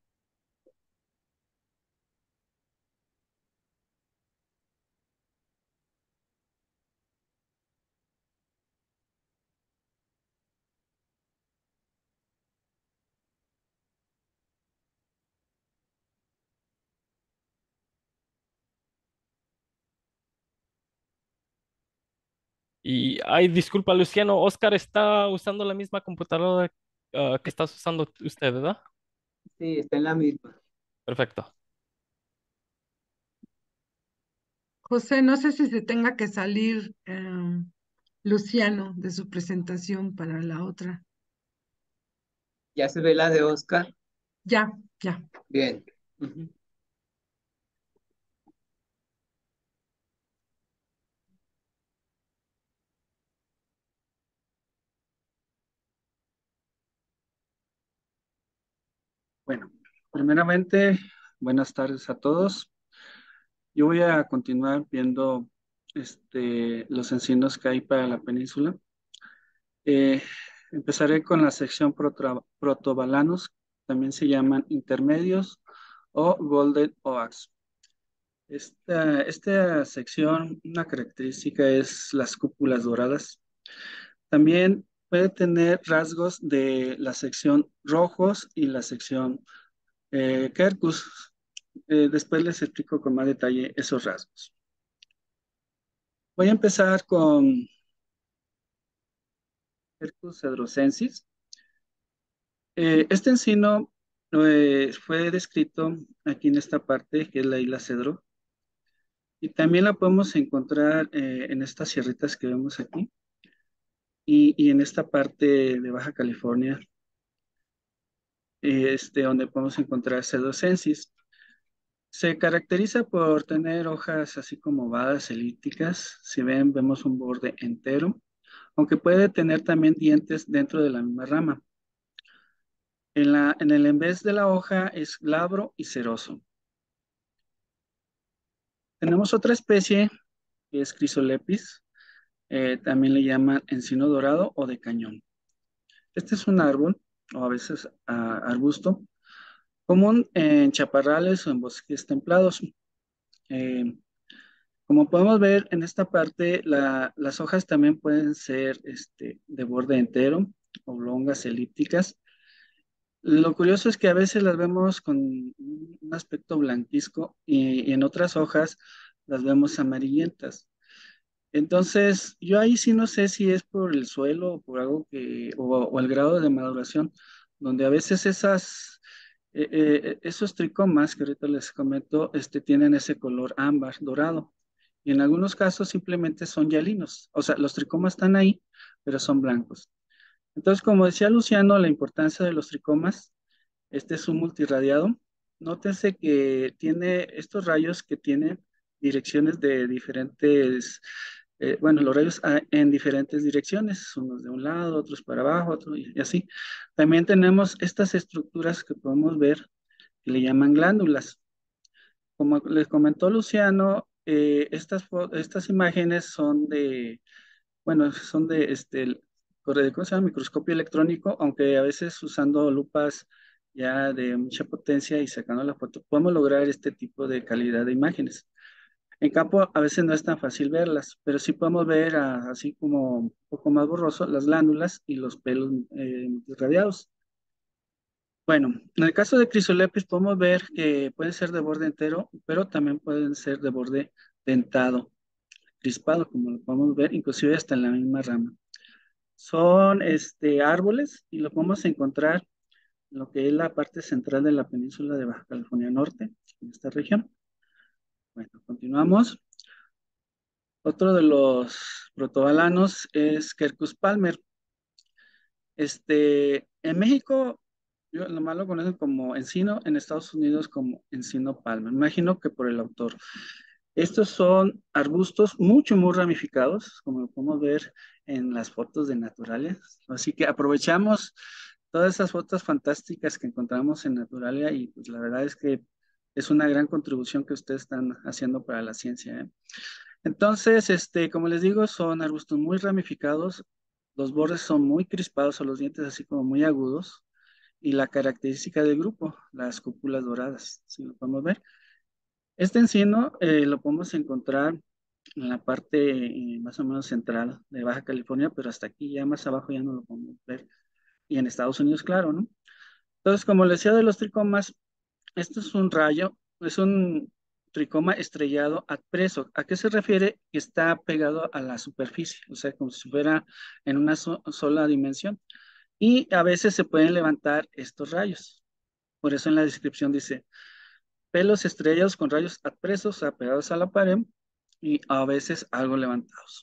Y, ay, disculpa, Luciano, Oscar está usando la misma computadora ah, que estás usando usted, ¿verdad? Sí, está en la misma. Perfecto. José, no sé si se tenga que salir em, Luciano de su presentación para la otra. ¿Ya se ve la de Oscar? Ya, ya. Bien. Ujú. Bueno, primeramente, buenas tardes a todos. Yo voy a continuar viendo este, los encinos que hay para la península. Eh, Empezaré con la sección protra- protobalanos, también se llaman intermedios o golden oaks. Esta, esta sección, una característica es las cúpulas doradas. También puede tener rasgos de la sección rojos y la sección eh, Quercus. Eh, después les explico con más detalle esos rasgos. Voy a empezar con Quercus cedrosensis. Eh, este encino eh, fue descrito aquí en esta parte, que es la isla Cedro, y también la podemos encontrar eh, en estas sierritas que vemos aquí, y, y en esta parte de Baja California, eh, este, donde podemos encontrar cedrosensis. Se caracteriza por tener hojas así como ovadas, elípticas. Si ven, vemos un borde entero, aunque puede tener también dientes dentro de la misma rama. En la, en el en vez de la hoja es glabro y ceroso. Tenemos otra especie que es Chrysolepis, eh, también le llaman encino dorado o de cañón. Este es un árbol, o a veces ah, arbusto, común en chaparrales o en bosques templados. Eh, Como podemos ver en esta parte, la- las hojas también pueden ser este, de borde entero, oblongas, elípticas. Lo curioso es que a veces las vemos con un aspecto blanquizco y, y en otras hojas las vemos amarillentas. Entonces, yo ahí sí no sé si es por el suelo o por algo que, o, o el grado de maduración, donde a veces esas, eh, eh, esos tricomas que ahorita les comento, este, tienen ese color ámbar, dorado. Y en algunos casos simplemente son hialinos. O sea, los tricomas están ahí, pero son blancos. Entonces, como decía Luciano, la importancia de los tricomas, este es un multirradiado. Nótese que tiene estos rayos que tienen direcciones de diferentes, eh, bueno, los rayos ah, en diferentes direcciones, unos de un lado, otros para abajo, otros y y así. También tenemos estas estructuras que podemos ver que le llaman glándulas. Como les comentó Luciano, eh, estas, fo- estas imágenes son de, bueno, son de este, corre- ¿cómo se llama? Microscopio electrónico, aunque a veces usando lupas ya de mucha potencia y sacando la foto, podemos lograr este tipo de calidad de imágenes. En campo a veces no es tan fácil verlas, pero sí podemos ver ah, así como un poco más borroso las glándulas y los pelos eh, irradiados. Bueno, en el caso de Chrysolepis podemos ver que pueden ser de borde entero, pero también pueden ser de borde dentado, crispado, como lo podemos ver, inclusive hasta en la misma rama. Son este, árboles y lo podemos encontrar en lo que es la parte central de la península de Baja California Norte, en esta región. Bueno, continuamos. Otro de los protobalanos es Quercus palmer. Este, en México, yo nomás lo conocen como encino, en Estados Unidos como encino palmer. Me imagino que por el autor. Estos son arbustos mucho, muy ramificados, como lo podemos ver en las fotos de Naturalia. Así que aprovechamos todas esas fotos fantásticas que encontramos en Naturalia y pues la verdad es que es una gran contribución que ustedes están haciendo para la ciencia, ¿eh? Entonces, este, como les digo, son arbustos muy ramificados, los bordes son muy crispados o los dientes así como muy agudos y la característica del grupo, las cúpulas doradas, si lo podemos ver. Este encino eh, lo podemos encontrar en la parte eh, más o menos central de Baja California, pero hasta aquí ya más abajo ya no lo podemos ver. Y en Estados Unidos, claro, ¿no? Entonces, como les decía de los tricomas, esto es un rayo, es un tricoma estrellado adpreso. ¿A qué se refiere? Que está pegado a la superficie, o sea, como si fuera en una so- sola dimensión. Y a veces se pueden levantar estos rayos. Por eso en la descripción dice, pelos estrellados con rayos adpresos apegados a la pared y a veces algo levantados.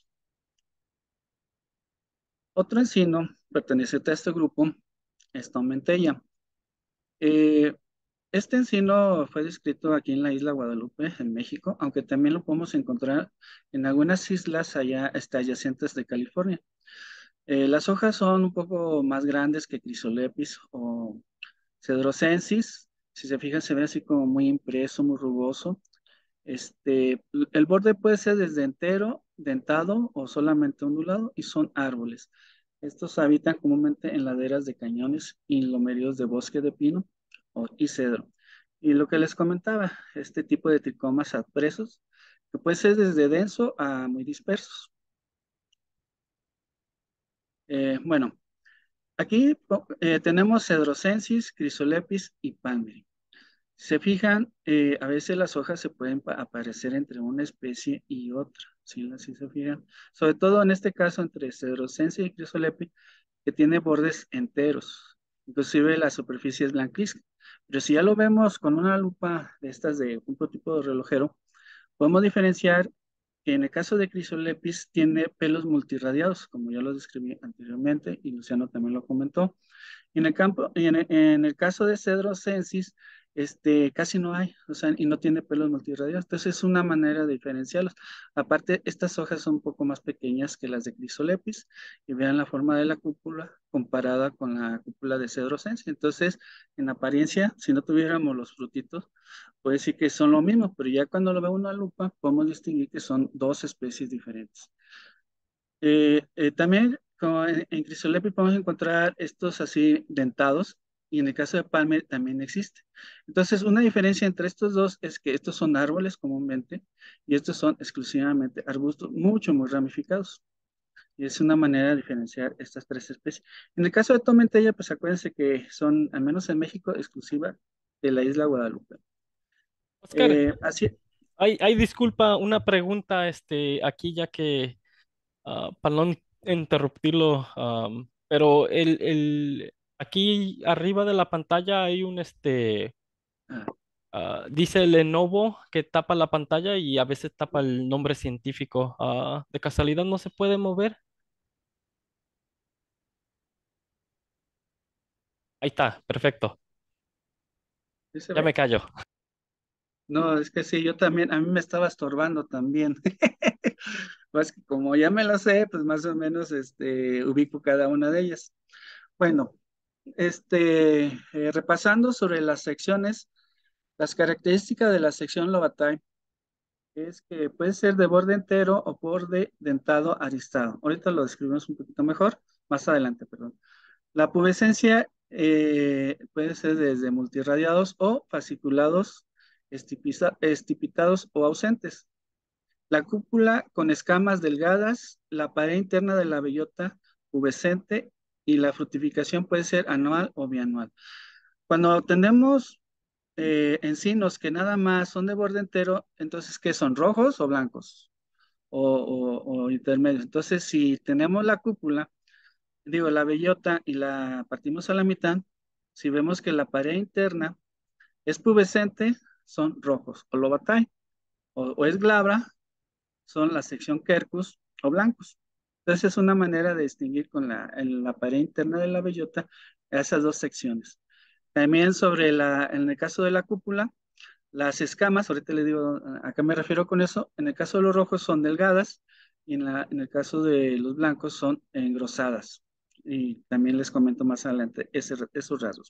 Otro encino perteneciente a este grupo es Tomentella. Eh, este encino fue descrito aquí en la isla Guadalupe, en México, aunque también lo podemos encontrar en algunas islas allá este, adyacentes de California. Eh, las hojas son un poco más grandes que Chrysolepis o Cedrosensis. Si se fijan, se ve así como muy impreso, muy rugoso. Este, el borde puede ser desde entero, dentado o solamente ondulado y son árboles. Estos habitan comúnmente en laderas de cañones y lomerios de bosque de pino o, y cedro. Y lo que les comentaba, este tipo de tricomas adpresos, que puede ser desde denso a muy dispersos. Eh, bueno, aquí eh, tenemos Cedrosensis, Chrysolepis y Palmeri. Si se fijan, eh, a veces las hojas se pueden pa- aparecer entre una especie y otra, ¿sí? Así se fijan. Sobre todo en este caso entre Cedrosensis y Chrysolepis, que tiene bordes enteros. Inclusive la superficie es blanquizca. Pero si ya lo vemos con una lupa de estas de un tipo de relojero, podemos diferenciar que en el caso de Chrysolepis tiene pelos multirradiados, como ya lo describí anteriormente y Luciano también lo comentó. Y en el campo, y en el, en el caso de Cedrosensis, este, casi no hay, o sea, y no tiene pelos multirradiados. Entonces es una manera de diferenciarlos. Aparte, estas hojas son un poco más pequeñas que las de Chrysolepis y vean la forma de la cúpula comparada con la cúpula de Cedrosensis. Entonces, en apariencia, si no tuviéramos los frutitos, puede decir que son lo mismo, pero ya cuando lo ve una lupa, podemos distinguir que son dos especies diferentes. Eh, eh, también como en, en Chrysolepis podemos encontrar estos así dentados y en el caso de Palmer también existe. Entonces, una diferencia entre estos dos es que estos son árboles comúnmente y estos son exclusivamente arbustos mucho, muy ramificados. Y es una manera de diferenciar estas tres especies. En el caso de Tomentella, pues acuérdense que son, al menos en México, exclusiva de la isla Guadalupe. Oscar, Eh, así, hay, hay disculpa, una pregunta este, aquí ya que, ah, para no interrumpirlo, am, pero el, el, aquí arriba de la pantalla hay un, este, ah, ah, dice Lenovo que tapa la pantalla y a veces tapa el nombre científico. Ah, ¿de casualidad no se puede mover? Ahí está, perfecto. ¿sí se Ya ve? me callo. No, es que sí, yo también, a mí me estaba estorbando también. Pues que como ya me lo sé, pues más o menos este, ubico cada una de ellas. Bueno, este, eh, repasando sobre las secciones, las características de la sección Lobatay es que puede ser de borde entero o borde dentado aristado. Ahorita lo describimos un poquito mejor, más adelante, perdón. La pubescencia eh, puede ser desde multirradiados o fasciculados, estipiza- estipitados o ausentes. La cúpula con escamas delgadas, la pared interna de la bellota pubescente y la fructificación puede ser anual o bianual. Cuando tenemos eh, encinos que nada más son de borde entero, entonces, ¿qué son? ¿Rojos o blancos? O, o, o intermedios. Entonces, si tenemos la cúpula, digo, la bellota y la partimos a la mitad, si vemos que la pared interna es pubescente, son rojos, o lobatay, o, o es glabra, son la sección quercus o blancos. Entonces es una manera de distinguir con la, en la pared interna de la bellota esas dos secciones. También sobre la, en el caso de la cúpula, las escamas, ahorita les digo a qué me refiero con eso, en el caso de los rojos son delgadas y en, la, en el caso de los blancos son engrosadas. Y también les comento más adelante ese, esos rasgos.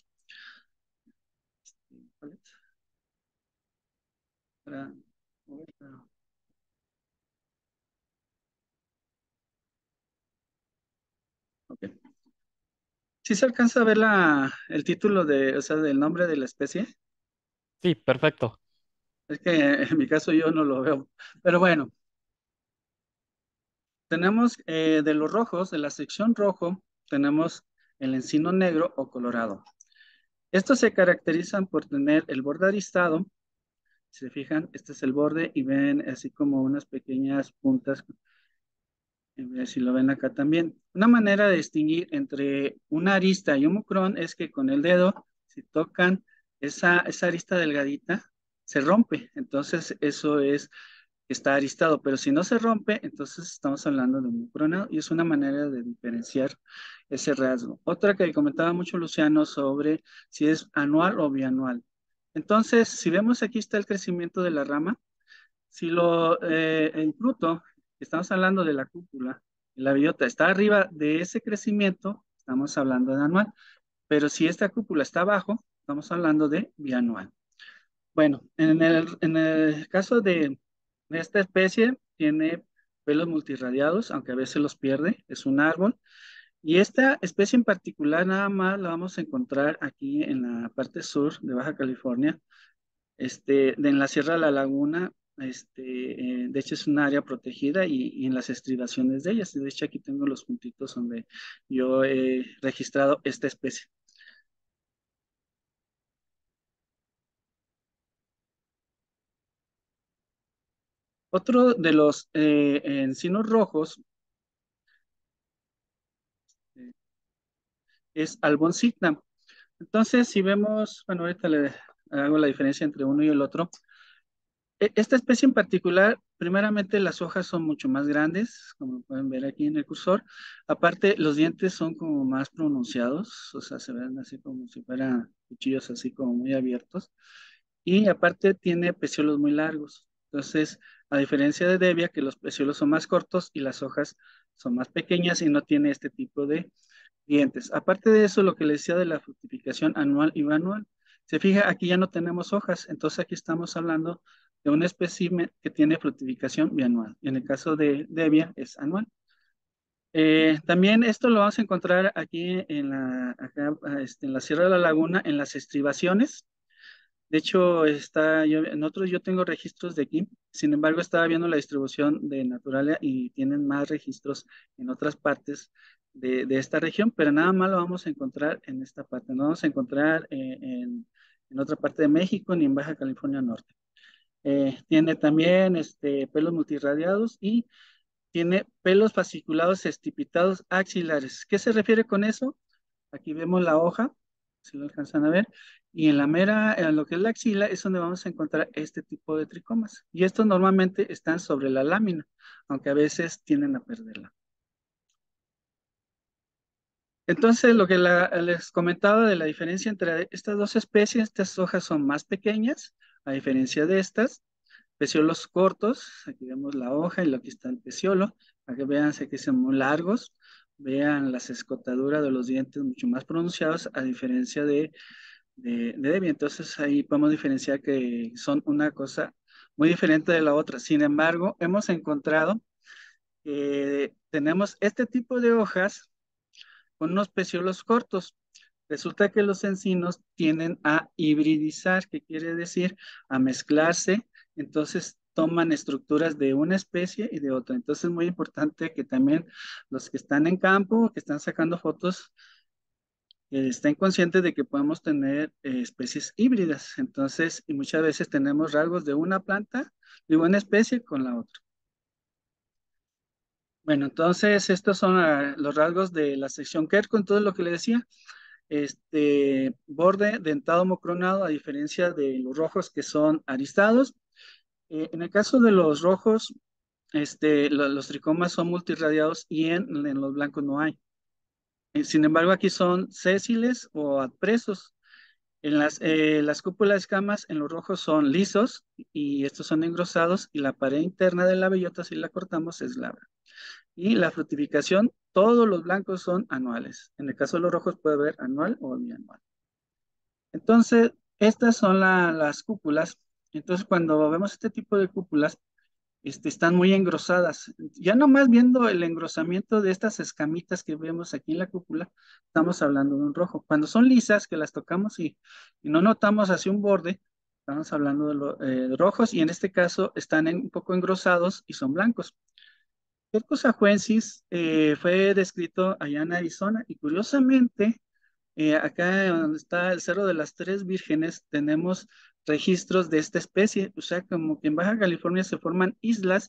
Okay. ¿Sí se alcanza a ver la, el título de, o sea, del nombre de la especie? Sí, perfecto. Es que en mi caso yo no lo veo. Pero bueno, tenemos eh, de los rojos, de la sección rojo, tenemos el encino negro o colorado. Estos se caracterizan por tener el borde aristado. Si se fijan, este es el borde y ven así como unas pequeñas puntas. Eh, Si lo ven acá también. Una manera de distinguir entre una arista y un mucrón es que con el dedo, si tocan esa, esa arista delgadita, se rompe. Entonces, eso es que está aristado. Pero si no se rompe, entonces estamos hablando de un mucronado y es una manera de diferenciar ese rasgo. Otra que comentaba mucho Luciano sobre si es anual o bianual. Entonces, si vemos aquí está el crecimiento de la rama. Si lo, eh, el fruto, estamos hablando de la cúpula, la bellota está arriba de ese crecimiento, estamos hablando de anual. Pero si esta cúpula está abajo, estamos hablando de bianual. Bueno, en el, en el caso de, de esta especie, tiene pelos multirradiados, aunque a veces los pierde, es un árbol. Y esta especie en particular nada más la vamos a encontrar aquí en la parte sur de Baja California, este, de en la Sierra de la Laguna, este, eh, de hecho es un área protegida y, y en las estribaciones de ellas. De hecho aquí tengo los puntitos donde yo he registrado esta especie. Otro de los eh, encinos rojos eh, es Alboncita. Entonces, si vemos, bueno, ahorita le hago la diferencia entre uno y el otro. E- Esta especie en particular, primeramente las hojas son mucho más grandes, como pueden ver aquí en el cursor. Aparte, los dientes son como más pronunciados, o sea, se ven así como si fueran cuchillos así como muy abiertos. Y aparte tiene peciolos muy largos. Entonces, a diferencia de Devia, que los peciolos son más cortos y las hojas son más pequeñas y no tiene este tipo de dientes. Aparte de eso, lo que le decía de la fructificación anual y bianual, se fija, aquí ya no tenemos hojas, entonces aquí estamos hablando de un espécimen que tiene fructificación bianual. En el caso de Devia es anual. Eh, también esto lo vamos a encontrar aquí en la, acá, este, en la Sierra de la Laguna, en las estribaciones. De hecho, está, yo, en otros yo tengo registros de aquí, sin embargo, estaba viendo la distribución de Naturalia y tienen más registros en otras partes de, de esta región, pero nada más lo vamos a encontrar en esta parte, no vamos a encontrar eh, en, en otra parte de México ni en Baja California Norte. Eh, tiene también este, pelos multirradiados y tiene pelos fasciculados estipitados axilares. ¿Qué se refiere con eso? Aquí vemos la hoja, si lo alcanzan a ver, y en la mera, en lo que es la axila, es donde vamos a encontrar este tipo de tricomas. Y estos normalmente están sobre la lámina, aunque a veces tienden a perderla. Entonces, lo que la- les comentaba de la diferencia entre estas dos especies, estas hojas son más pequeñas, a diferencia de estas, peciolos cortos, aquí vemos la hoja y lo que está el peciolo, para que vean que son muy largos, vean las escotaduras de los dientes mucho más pronunciados, a diferencia de, de, de Debbie. Entonces ahí podemos diferenciar que son una cosa muy diferente de la otra. Sin embargo, hemos encontrado que tenemos este tipo de hojas con unos peciolos cortos. Resulta que los encinos tienden a hibridizar, que quiere decir a mezclarse, entonces toman estructuras de una especie y de otra. Entonces es muy importante que también los que están en campo, que están sacando fotos, eh, estén conscientes de que podemos tener eh, especies híbridas. Entonces, y muchas veces tenemos rasgos de una planta, de una especie con la otra. Bueno, entonces estos son ah, los rasgos de la sección Quercus. Entonces, lo que le decía, este borde dentado mocronado, a diferencia de los rojos que son aristados. Eh, en el caso de los rojos, este, lo- los tricomas son multirradiados y en, en los blancos no hay. Eh, Sin embargo, aquí son sésiles o adpresos. En las, eh, las cúpulas escamas en los rojos son lisos y estos son engrosados y la pared interna de la bellota, si la cortamos, es glabra. Y la fructificación, todos los blancos son anuales. En el caso de los rojos puede haber anual o bianual. Entonces, estas son la- las cúpulas. Entonces, cuando vemos este tipo de cúpulas, este, están muy engrosadas. Ya nomás viendo el engrosamiento de estas escamitas que vemos aquí en la cúpula, estamos hablando de un rojo. Cuando son lisas, que las tocamos y, y no notamos hacia un borde, estamos hablando de, lo- eh, de rojos y en este caso están en- un poco engrosados y son blancos. Quercus ajuensis eh, fue descrito allá en Arizona y curiosamente eh, acá donde está el Cerro de las Tres Vírgenes, tenemos registros de esta especie. O sea, como que en Baja California se forman islas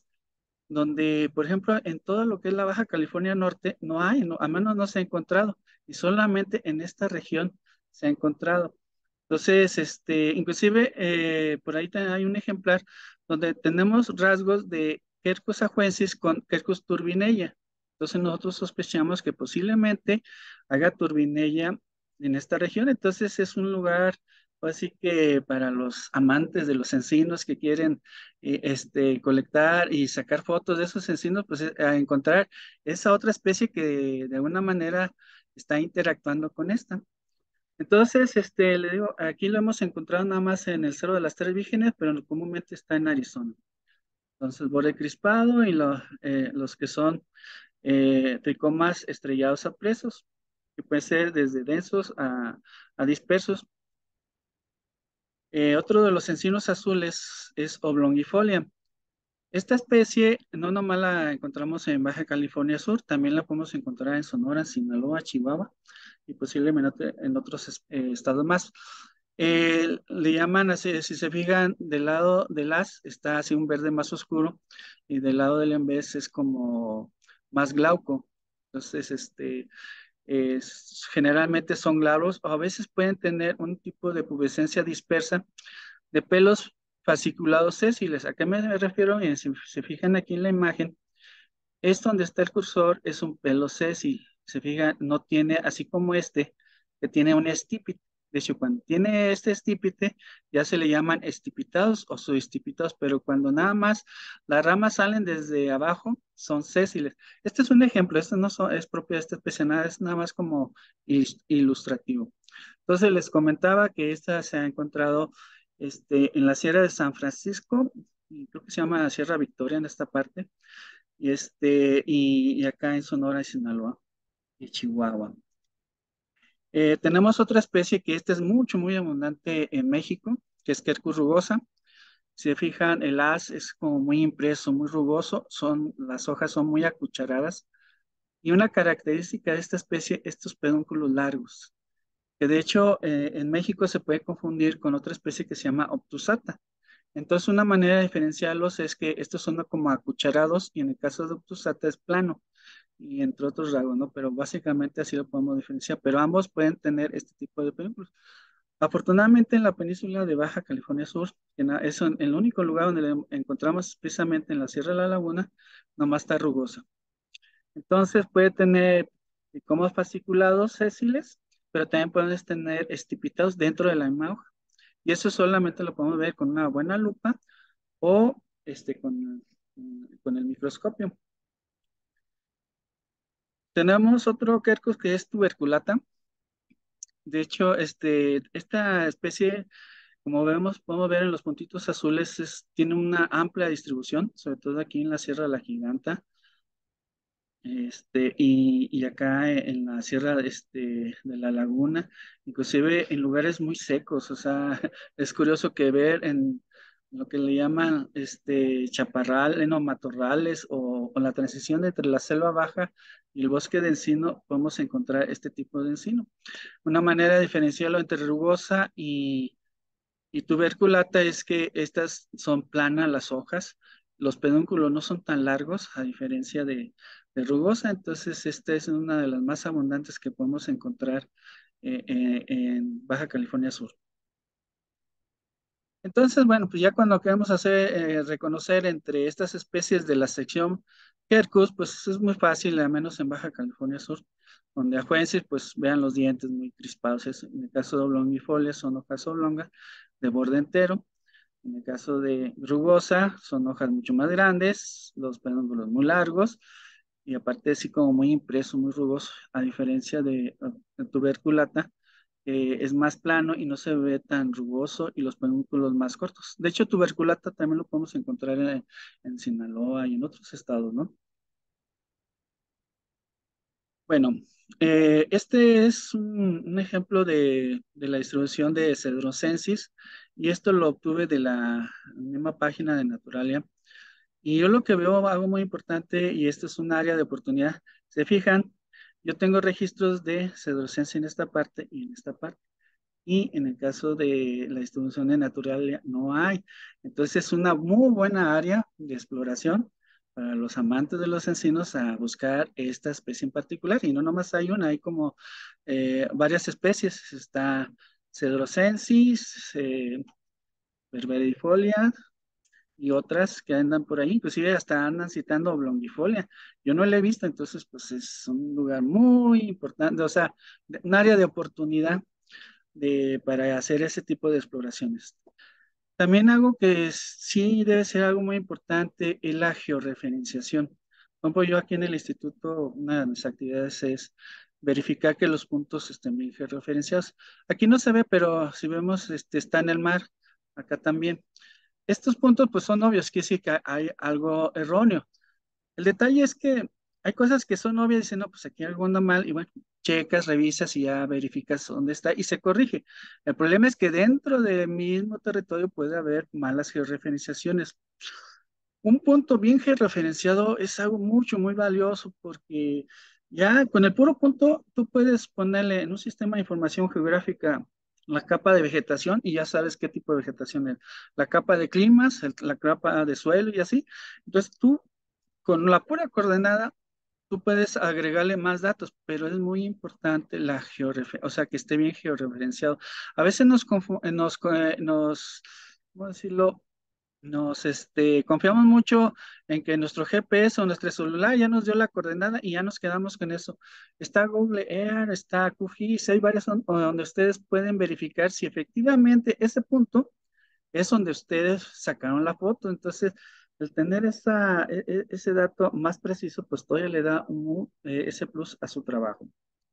donde, por ejemplo, en todo lo que es la Baja California Norte no hay, no, al menos no se ha encontrado, y solamente en esta región se ha encontrado. Entonces, este, inclusive eh, por ahí también hay un ejemplar donde tenemos rasgos de Quercus ajuensis con Quercus turbinella. Entonces nosotros sospechamos que posiblemente haga turbinella en esta región. Entonces es un lugar, así que para los amantes de los encinos que quieren eh, este, colectar y sacar fotos de esos encinos, pues eh, a encontrar esa otra especie que de alguna manera está interactuando con esta. Entonces, este, le digo, aquí lo hemos encontrado nada más en el Cerro de las Tres Vírgenes, pero comúnmente está en Arizona. Entonces, borde crispado y lo- eh, los que son eh, tricomas estrellados a presos, que pueden ser desde densos a, a dispersos. Eh, otro de los encinos azules es Oblongifolia. Esta especie no nomás la encontramos en Baja California Sur, también la podemos encontrar en Sonora, Sinaloa, Chihuahua y posiblemente en otros eh, estados más. Eh, le llaman así, si se fijan, del lado del as está así un verde más oscuro y del lado del en vez es como más glauco. Entonces, este, es- generalmente son glabros o a veces pueden tener un tipo de pubescencia dispersa de pelos fasciculados sésiles. ¿A qué me refiero? Bien, si se fijan aquí en la imagen, es donde está el cursor, es un pelo sésil. Se fijan, no tiene, así como este, que tiene un estípite. De hecho, cuando tiene este estípite, ya se le llaman estipitados o subestipitados, pero cuando nada más las ramas salen desde abajo, son sésiles. Este es un ejemplo, esto no so- es propio de esta especie, nada, es nada más como il- ilustrativo. Entonces les comentaba que esta se ha encontrado este, en la Sierra de San Francisco, y creo que se llama Sierra Victoria en esta parte, y, este, y, y acá en Sonora y Sinaloa y Chihuahua. Eh, tenemos otra especie que esta es mucho, muy abundante en México, que es Quercus rugosa. Si se fijan, el haz es como muy impreso, muy rugoso, son, las hojas son muy acucharadas. Y una característica de esta especie, estos pedúnculos largos, que de hecho eh, en México se puede confundir con otra especie que se llama Obtusata. Entonces, una manera de diferenciarlos es que estos son como acucharados y en el caso de Obtusata es plano y entre otros rasgos, ¿no? Pero básicamente así lo podemos diferenciar, pero ambos pueden tener este tipo de películas. Afortunadamente en la península de Baja California Sur, que na- es en- el único lugar donde la encontramos precisamente en la Sierra de la Laguna, nomás está rugosa. Entonces puede tener tricomas fasciculados sésiles, pero también pueden tener estipitados dentro de la misma hoja. Y eso solamente lo podemos ver con una buena lupa o este, con, con el microscopio. Tenemos otro quercus que es tuberculata. De hecho, este, esta especie, como vemos, podemos ver en los puntitos azules, es- tiene una amplia distribución, sobre todo aquí en la Sierra de la Giganta, este, y, y acá en la Sierra este, de la Laguna, inclusive en lugares muy secos. O sea, es curioso que ver en lo que le llaman este, chaparral, no, matorrales o, o la transición entre la selva baja y el bosque de encino, podemos encontrar este tipo de encino. Una manera de diferenciarlo entre rugosa y, y tuberculata es que estas son planas las hojas, los pedúnculos no son tan largos, a diferencia de, de rugosa, entonces esta es una de las más abundantes que podemos encontrar eh, eh, en Baja California Sur. Entonces, bueno, pues ya cuando queremos hacer, eh, reconocer entre estas especies de la sección Quercus, pues es muy fácil, al menos en Baja California Sur, donde ajuensis, pues vean los dientes muy crispados. Es- en el caso de oblongifolia son hojas oblongas de borde entero. En el caso de rugosa son hojas mucho más grandes, los pedúnculos muy largos y aparte así como muy impreso, muy rugoso, a diferencia de, de tuberculata eh, es más plano y no se ve tan rugoso y los pedúnculos más cortos. De hecho, tuberculata también lo podemos encontrar en, en Sinaloa y en otros estados, ¿no? Bueno, eh, este es un, un ejemplo de, de la distribución de Cedrosensis y esto lo obtuve de la misma página de Naturalia. Y yo lo que veo algo muy importante, y esto es un área de oportunidad, se fijan, yo tengo registros de Cedrosensis en esta parte y en esta parte. Y en el caso de la distribución de Naturalia no hay. Entonces es una muy buena área de exploración para los amantes de los encinos a buscar esta especie en particular. Y no nomás hay una, hay como eh, varias especies. Está Cedrosensis, eh, Berberifolia y otras que andan por ahí. Inclusive hasta andan citando Oblongifolia. Yo no la he visto, entonces pues es un lugar muy importante, o sea, un área de oportunidad de, para hacer ese tipo de exploraciones. También algo que es- sí debe ser algo muy importante es la georreferenciación. Por ejemplo, yo aquí en el instituto, una de mis actividades es verificar que los puntos estén bien georreferenciados. Aquí no se ve, pero si vemos, este, está en el mar, acá también. Estos puntos pues son obvios, que sí que hay algo erróneo. El detalle es que hay cosas que son obvias, dicen, no, pues aquí algo anda mal, y bueno, checas, revisas y ya verificas dónde está y se corrige. El problema es que dentro del mismo territorio puede haber malas georreferenciaciones. Un punto bien georreferenciado es algo mucho, muy valioso porque ya con el puro punto tú puedes ponerle en un sistema de información geográfica la capa de vegetación y ya sabes qué tipo de vegetación es. La capa de climas, el- la capa de suelo y así. Entonces tú con la pura coordenada, tú puedes agregarle más datos, pero es muy importante la georreferencia, o sea, que esté bien georreferenciado. A veces nos, confu- eh, nos, co- eh, nos, ¿cómo decirlo? Nos este, confiamos mucho en que nuestro G P S o nuestro celular ya nos dio la coordenada y ya nos quedamos con eso. Está Google Earth, está QGIS, hay varias on- donde ustedes pueden verificar si efectivamente ese punto es donde ustedes sacaron la foto. Entonces, el tener esa, e- e- ese dato más preciso, pues todavía le da un, eh, ese plus a su trabajo.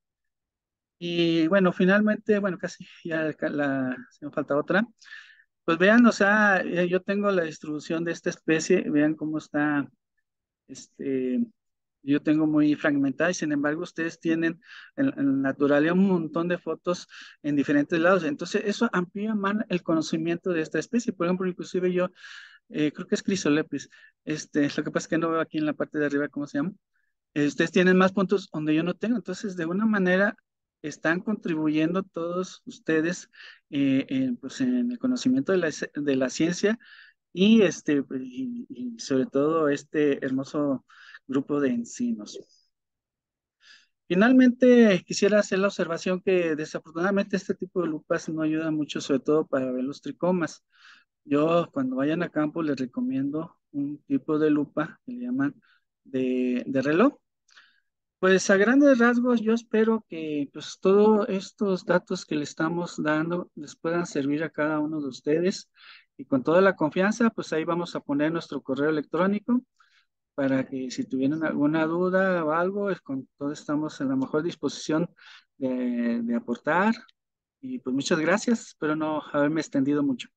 Y bueno, finalmente, bueno, casi ya ca- la, se me falta otra. Pues vean, o sea, eh, yo tengo la distribución de esta especie, vean cómo está, este, yo tengo muy fragmentada y sin embargo ustedes tienen en, en Naturalia un montón de fotos en diferentes lados. Entonces, eso amplía más el conocimiento de esta especie. Por ejemplo, inclusive yo eh, creo que es Chrysolepis. Este, lo que pasa es que no veo aquí en la parte de arriba cómo se llama. Eh, ustedes tienen más puntos donde yo no tengo. Entonces, de alguna manera, están contribuyendo todos ustedes eh, en, pues, en el conocimiento de la, de la ciencia y, este, y, y sobre todo este hermoso grupo de encinos. Finalmente, quisiera hacer la observación que desafortunadamente este tipo de lupas no ayuda mucho, sobre todo para ver los tricomas. Yo, cuando vayan a campo, les recomiendo un tipo de lupa que le llaman de, de reloj. Pues a grandes rasgos, yo espero que pues todos estos datos que le estamos dando les puedan servir a cada uno de ustedes y con toda la confianza, pues ahí vamos a poner nuestro correo electrónico para que si tuvieran alguna duda o algo, es con todo estamos en la mejor disposición de, de aportar y pues muchas gracias, espero no haberme extendido mucho.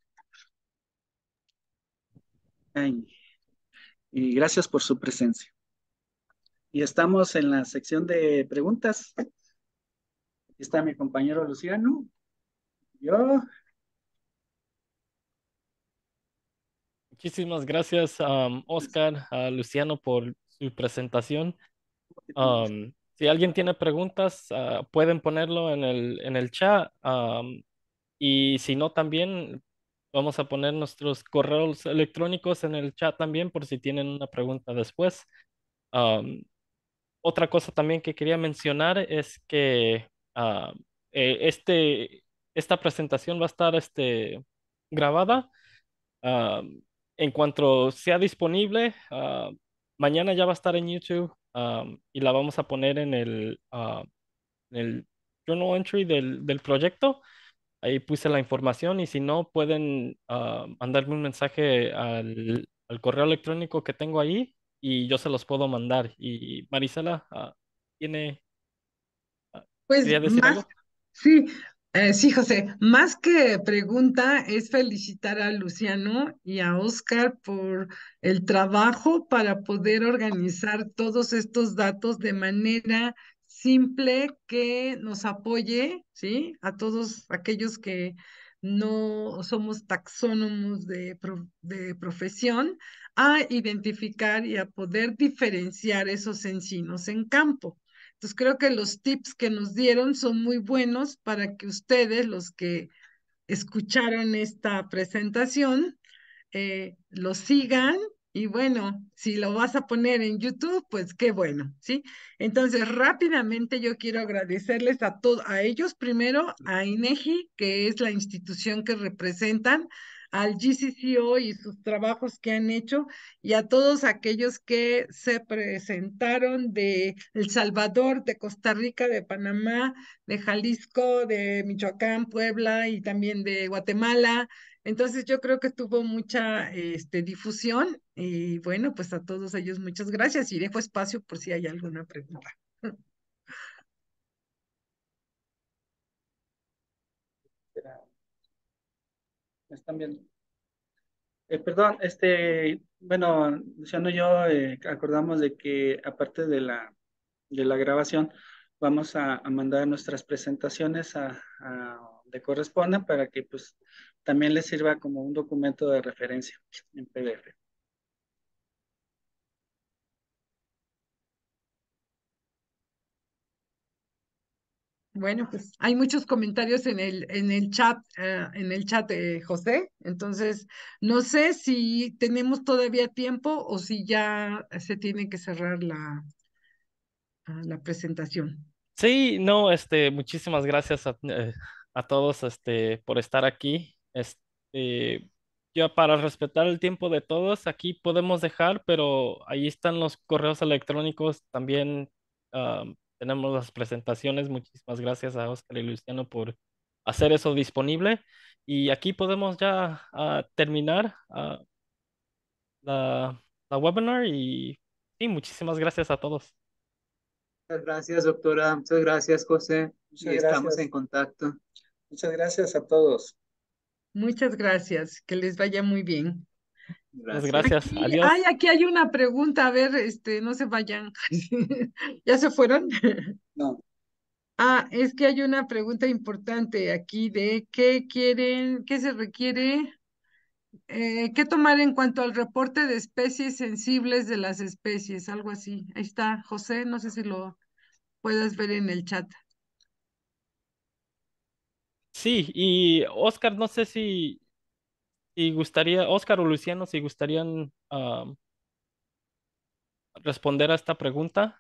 Ay, y gracias por su presencia. Y estamos en la sección de preguntas. Aquí está mi compañero Luciano. Yo, Muchísimas gracias, um, Oscar, a Luciano, por su presentación. Um, si alguien tiene preguntas, ah, pueden ponerlo en el, en el chat. Um, y si no, también vamos a poner nuestros correos electrónicos en el chat también por si tienen una pregunta después. Um, Otra cosa también que quería mencionar es que ah, eh, este, esta presentación va a estar este, grabada. Ah, en cuanto sea disponible, ah, mañana ya va a estar en YouTube, ah, y la vamos a poner en el, ah, en el journal entry del, del proyecto. Ahí puse la información y si no, pueden ah, mandarme un mensaje al, al correo electrónico que tengo ahí y yo se los puedo mandar. Y Marisela, ah, ¿tiene, ah, Pues quería decir más, algo? sí, eh, sí, José, más que pregunta es felicitar a Luciano y a Oscar por el trabajo para poder organizar todos estos datos de manera simple que nos apoye, ¿sí? A todos aquellos que no somos taxónomos de, pro- de profesión, a identificar y a poder diferenciar esos encinos en campo. Entonces creo que los tips que nos dieron son muy buenos para que ustedes, los que escucharon esta presentación, eh, lo sigan y bueno, si lo vas a poner en YouTube, pues qué bueno, ¿sí? Entonces, rápidamente yo quiero agradecerles a todos, a ellos primero, a INEGI, que es la institución que representan, al G C C O y sus trabajos que han hecho, y a todos aquellos que se presentaron de El Salvador, de Costa Rica, de Panamá, de Jalisco, de Michoacán, Puebla y también de Guatemala. Entonces yo creo que tuvo mucha este, difusión y bueno, pues a todos ellos muchas gracias y dejo espacio por si hay alguna pregunta. ¿Me están viendo? Eh, perdón, este, bueno, Luciano y yo eh, acordamos de que aparte de la, de la grabación, vamos a, a mandar nuestras presentaciones a, a donde correspondan para que pues también les sirva como un documento de referencia en P D F. Bueno, pues hay muchos comentarios en el, en el chat, eh, en el chat de José. Entonces, no sé si tenemos todavía tiempo o si ya se tiene que cerrar la, ah, la presentación. Sí, no, este, muchísimas gracias a, eh, a todos, este, por estar aquí. Este, ya para respetar el tiempo de todos, aquí podemos dejar, pero ahí están los correos electrónicos. También ah, tenemos las presentaciones. Muchísimas gracias a Oscar y Luciano por hacer eso disponible. Y aquí podemos ya ah, terminar ah, la, la webinar y sí, muchísimas gracias a todos. Muchas gracias, doctora. Muchas gracias, José. Muchas Y estamos en gracias. contacto. Muchas gracias a todos. Muchas gracias, que les vaya muy bien. Muchas Gracias. gracias. Aquí, ay, Adiós. aquí hay una pregunta, a ver, este, no se vayan. ¿Ya se fueron? No. Ah, es que hay una pregunta importante aquí de qué quieren, qué se requiere, eh, qué tomar en cuanto al reporte de especies sensibles de las especies, algo así. Ahí está, José, no sé si lo puedas ver en el chat. Sí, y Oscar, no sé si, si gustaría, Oscar o Luciano, si gustarían ah, responder a esta pregunta.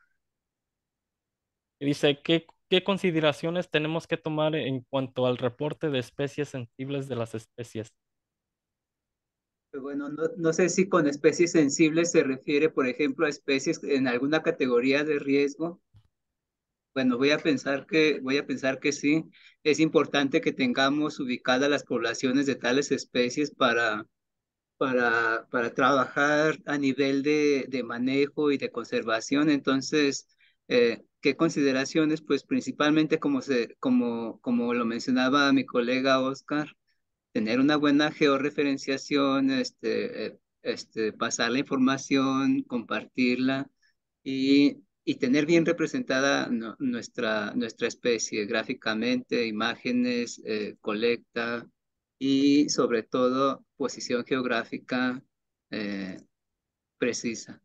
Y dice, ¿qué, qué consideraciones tenemos que tomar en cuanto al reporte de especies sensibles de las especies? Pues bueno, no, no sé si con especies sensibles se refiere, por ejemplo, a especies en alguna categoría de riesgo. Bueno, voy a pensar que, voy a pensar que sí. Es importante que tengamos ubicadas las poblaciones de tales especies para, para, para trabajar a nivel de, de manejo y de conservación. Entonces, eh, ¿qué consideraciones? Pues principalmente como, se, como, como lo mencionaba mi colega Oscar, tener una buena georreferenciación, este, eh, este, pasar la información, compartirla y, y tener bien representada no- nuestra, nuestra especie gráficamente, imágenes, eh, colecta y sobre todo posición geográfica eh, precisa.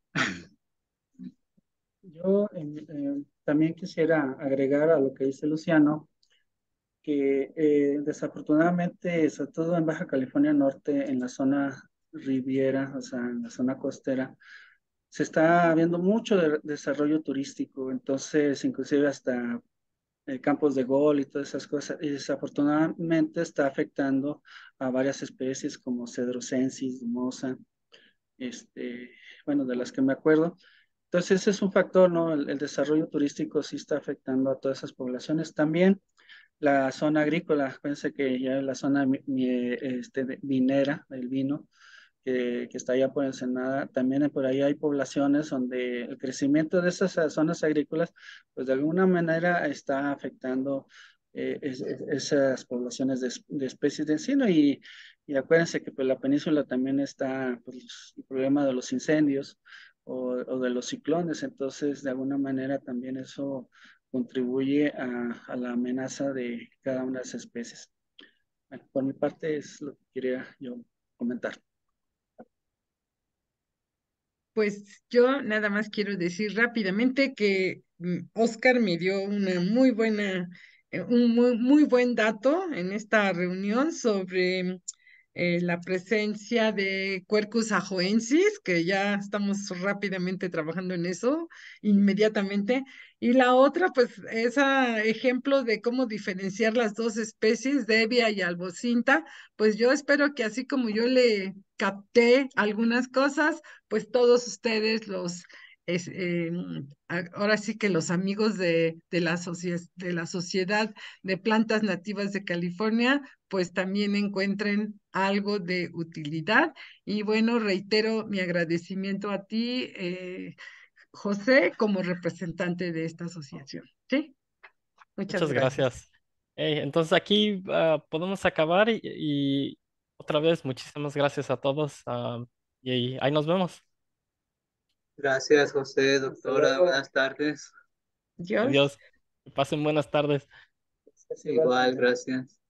Yo eh, eh, también quisiera agregar a lo que dice Luciano, que eh, desafortunadamente, sobre todo en Baja California Norte, en la zona riviera, o sea, en la zona costera, se está viendo mucho de- desarrollo turístico, entonces inclusive hasta eh, campos de golf y todas esas cosas, y desafortunadamente está afectando a varias especies como Cedrosensis, Dumosa, este, bueno, de las que me acuerdo. Entonces, ese es un factor, ¿no? El, el desarrollo turístico sí está afectando a todas esas poblaciones. También la zona agrícola, acuérdense que ya la zona mi- mi- este, de- vinera del vino, que, que está allá por Ensenada, también por ahí hay poblaciones donde el crecimiento de esas eh, zonas agrícolas, pues de alguna manera está afectando eh, es- es- esas poblaciones de, es- de especies de encino y, y acuérdense que pues la península también está pues, el problema de los incendios o, o de los ciclones, entonces de alguna manera también eso contribuye a, a la amenaza de cada una de esas especies. Bueno, por mi parte es lo que quería yo comentar. Pues yo nada más quiero decir rápidamente que mm, Oscar me dio una muy buena, eh, un muy, muy buen dato en esta reunión sobre mm, eh, la presencia de Quercus ajoensis, que ya estamos rápidamente trabajando en eso, inmediatamente. Y la otra, pues, es ejemplo de cómo diferenciar las dos especies, Devia y Albocinta. Pues yo espero que así como yo le capté algunas cosas, pues todos ustedes los, es, eh, a- ahora sí que los amigos de, de la socie- de la Sociedad de Plantas Nativas de California, pues también encuentren algo de utilidad. Y bueno, reitero mi agradecimiento a ti, eh, José, como representante de esta asociación. ¿Sí? Muchas Muchas gracias. gracias. Ey, entonces aquí ah, podemos acabar y, y otra vez muchísimas gracias a todos. Ah, y ahí nos vemos. Gracias, José, Hasta doctora. luego. Buenas tardes. Dios. Adiós. Que pasen buenas tardes. Gracias, Igual, igualmente. gracias.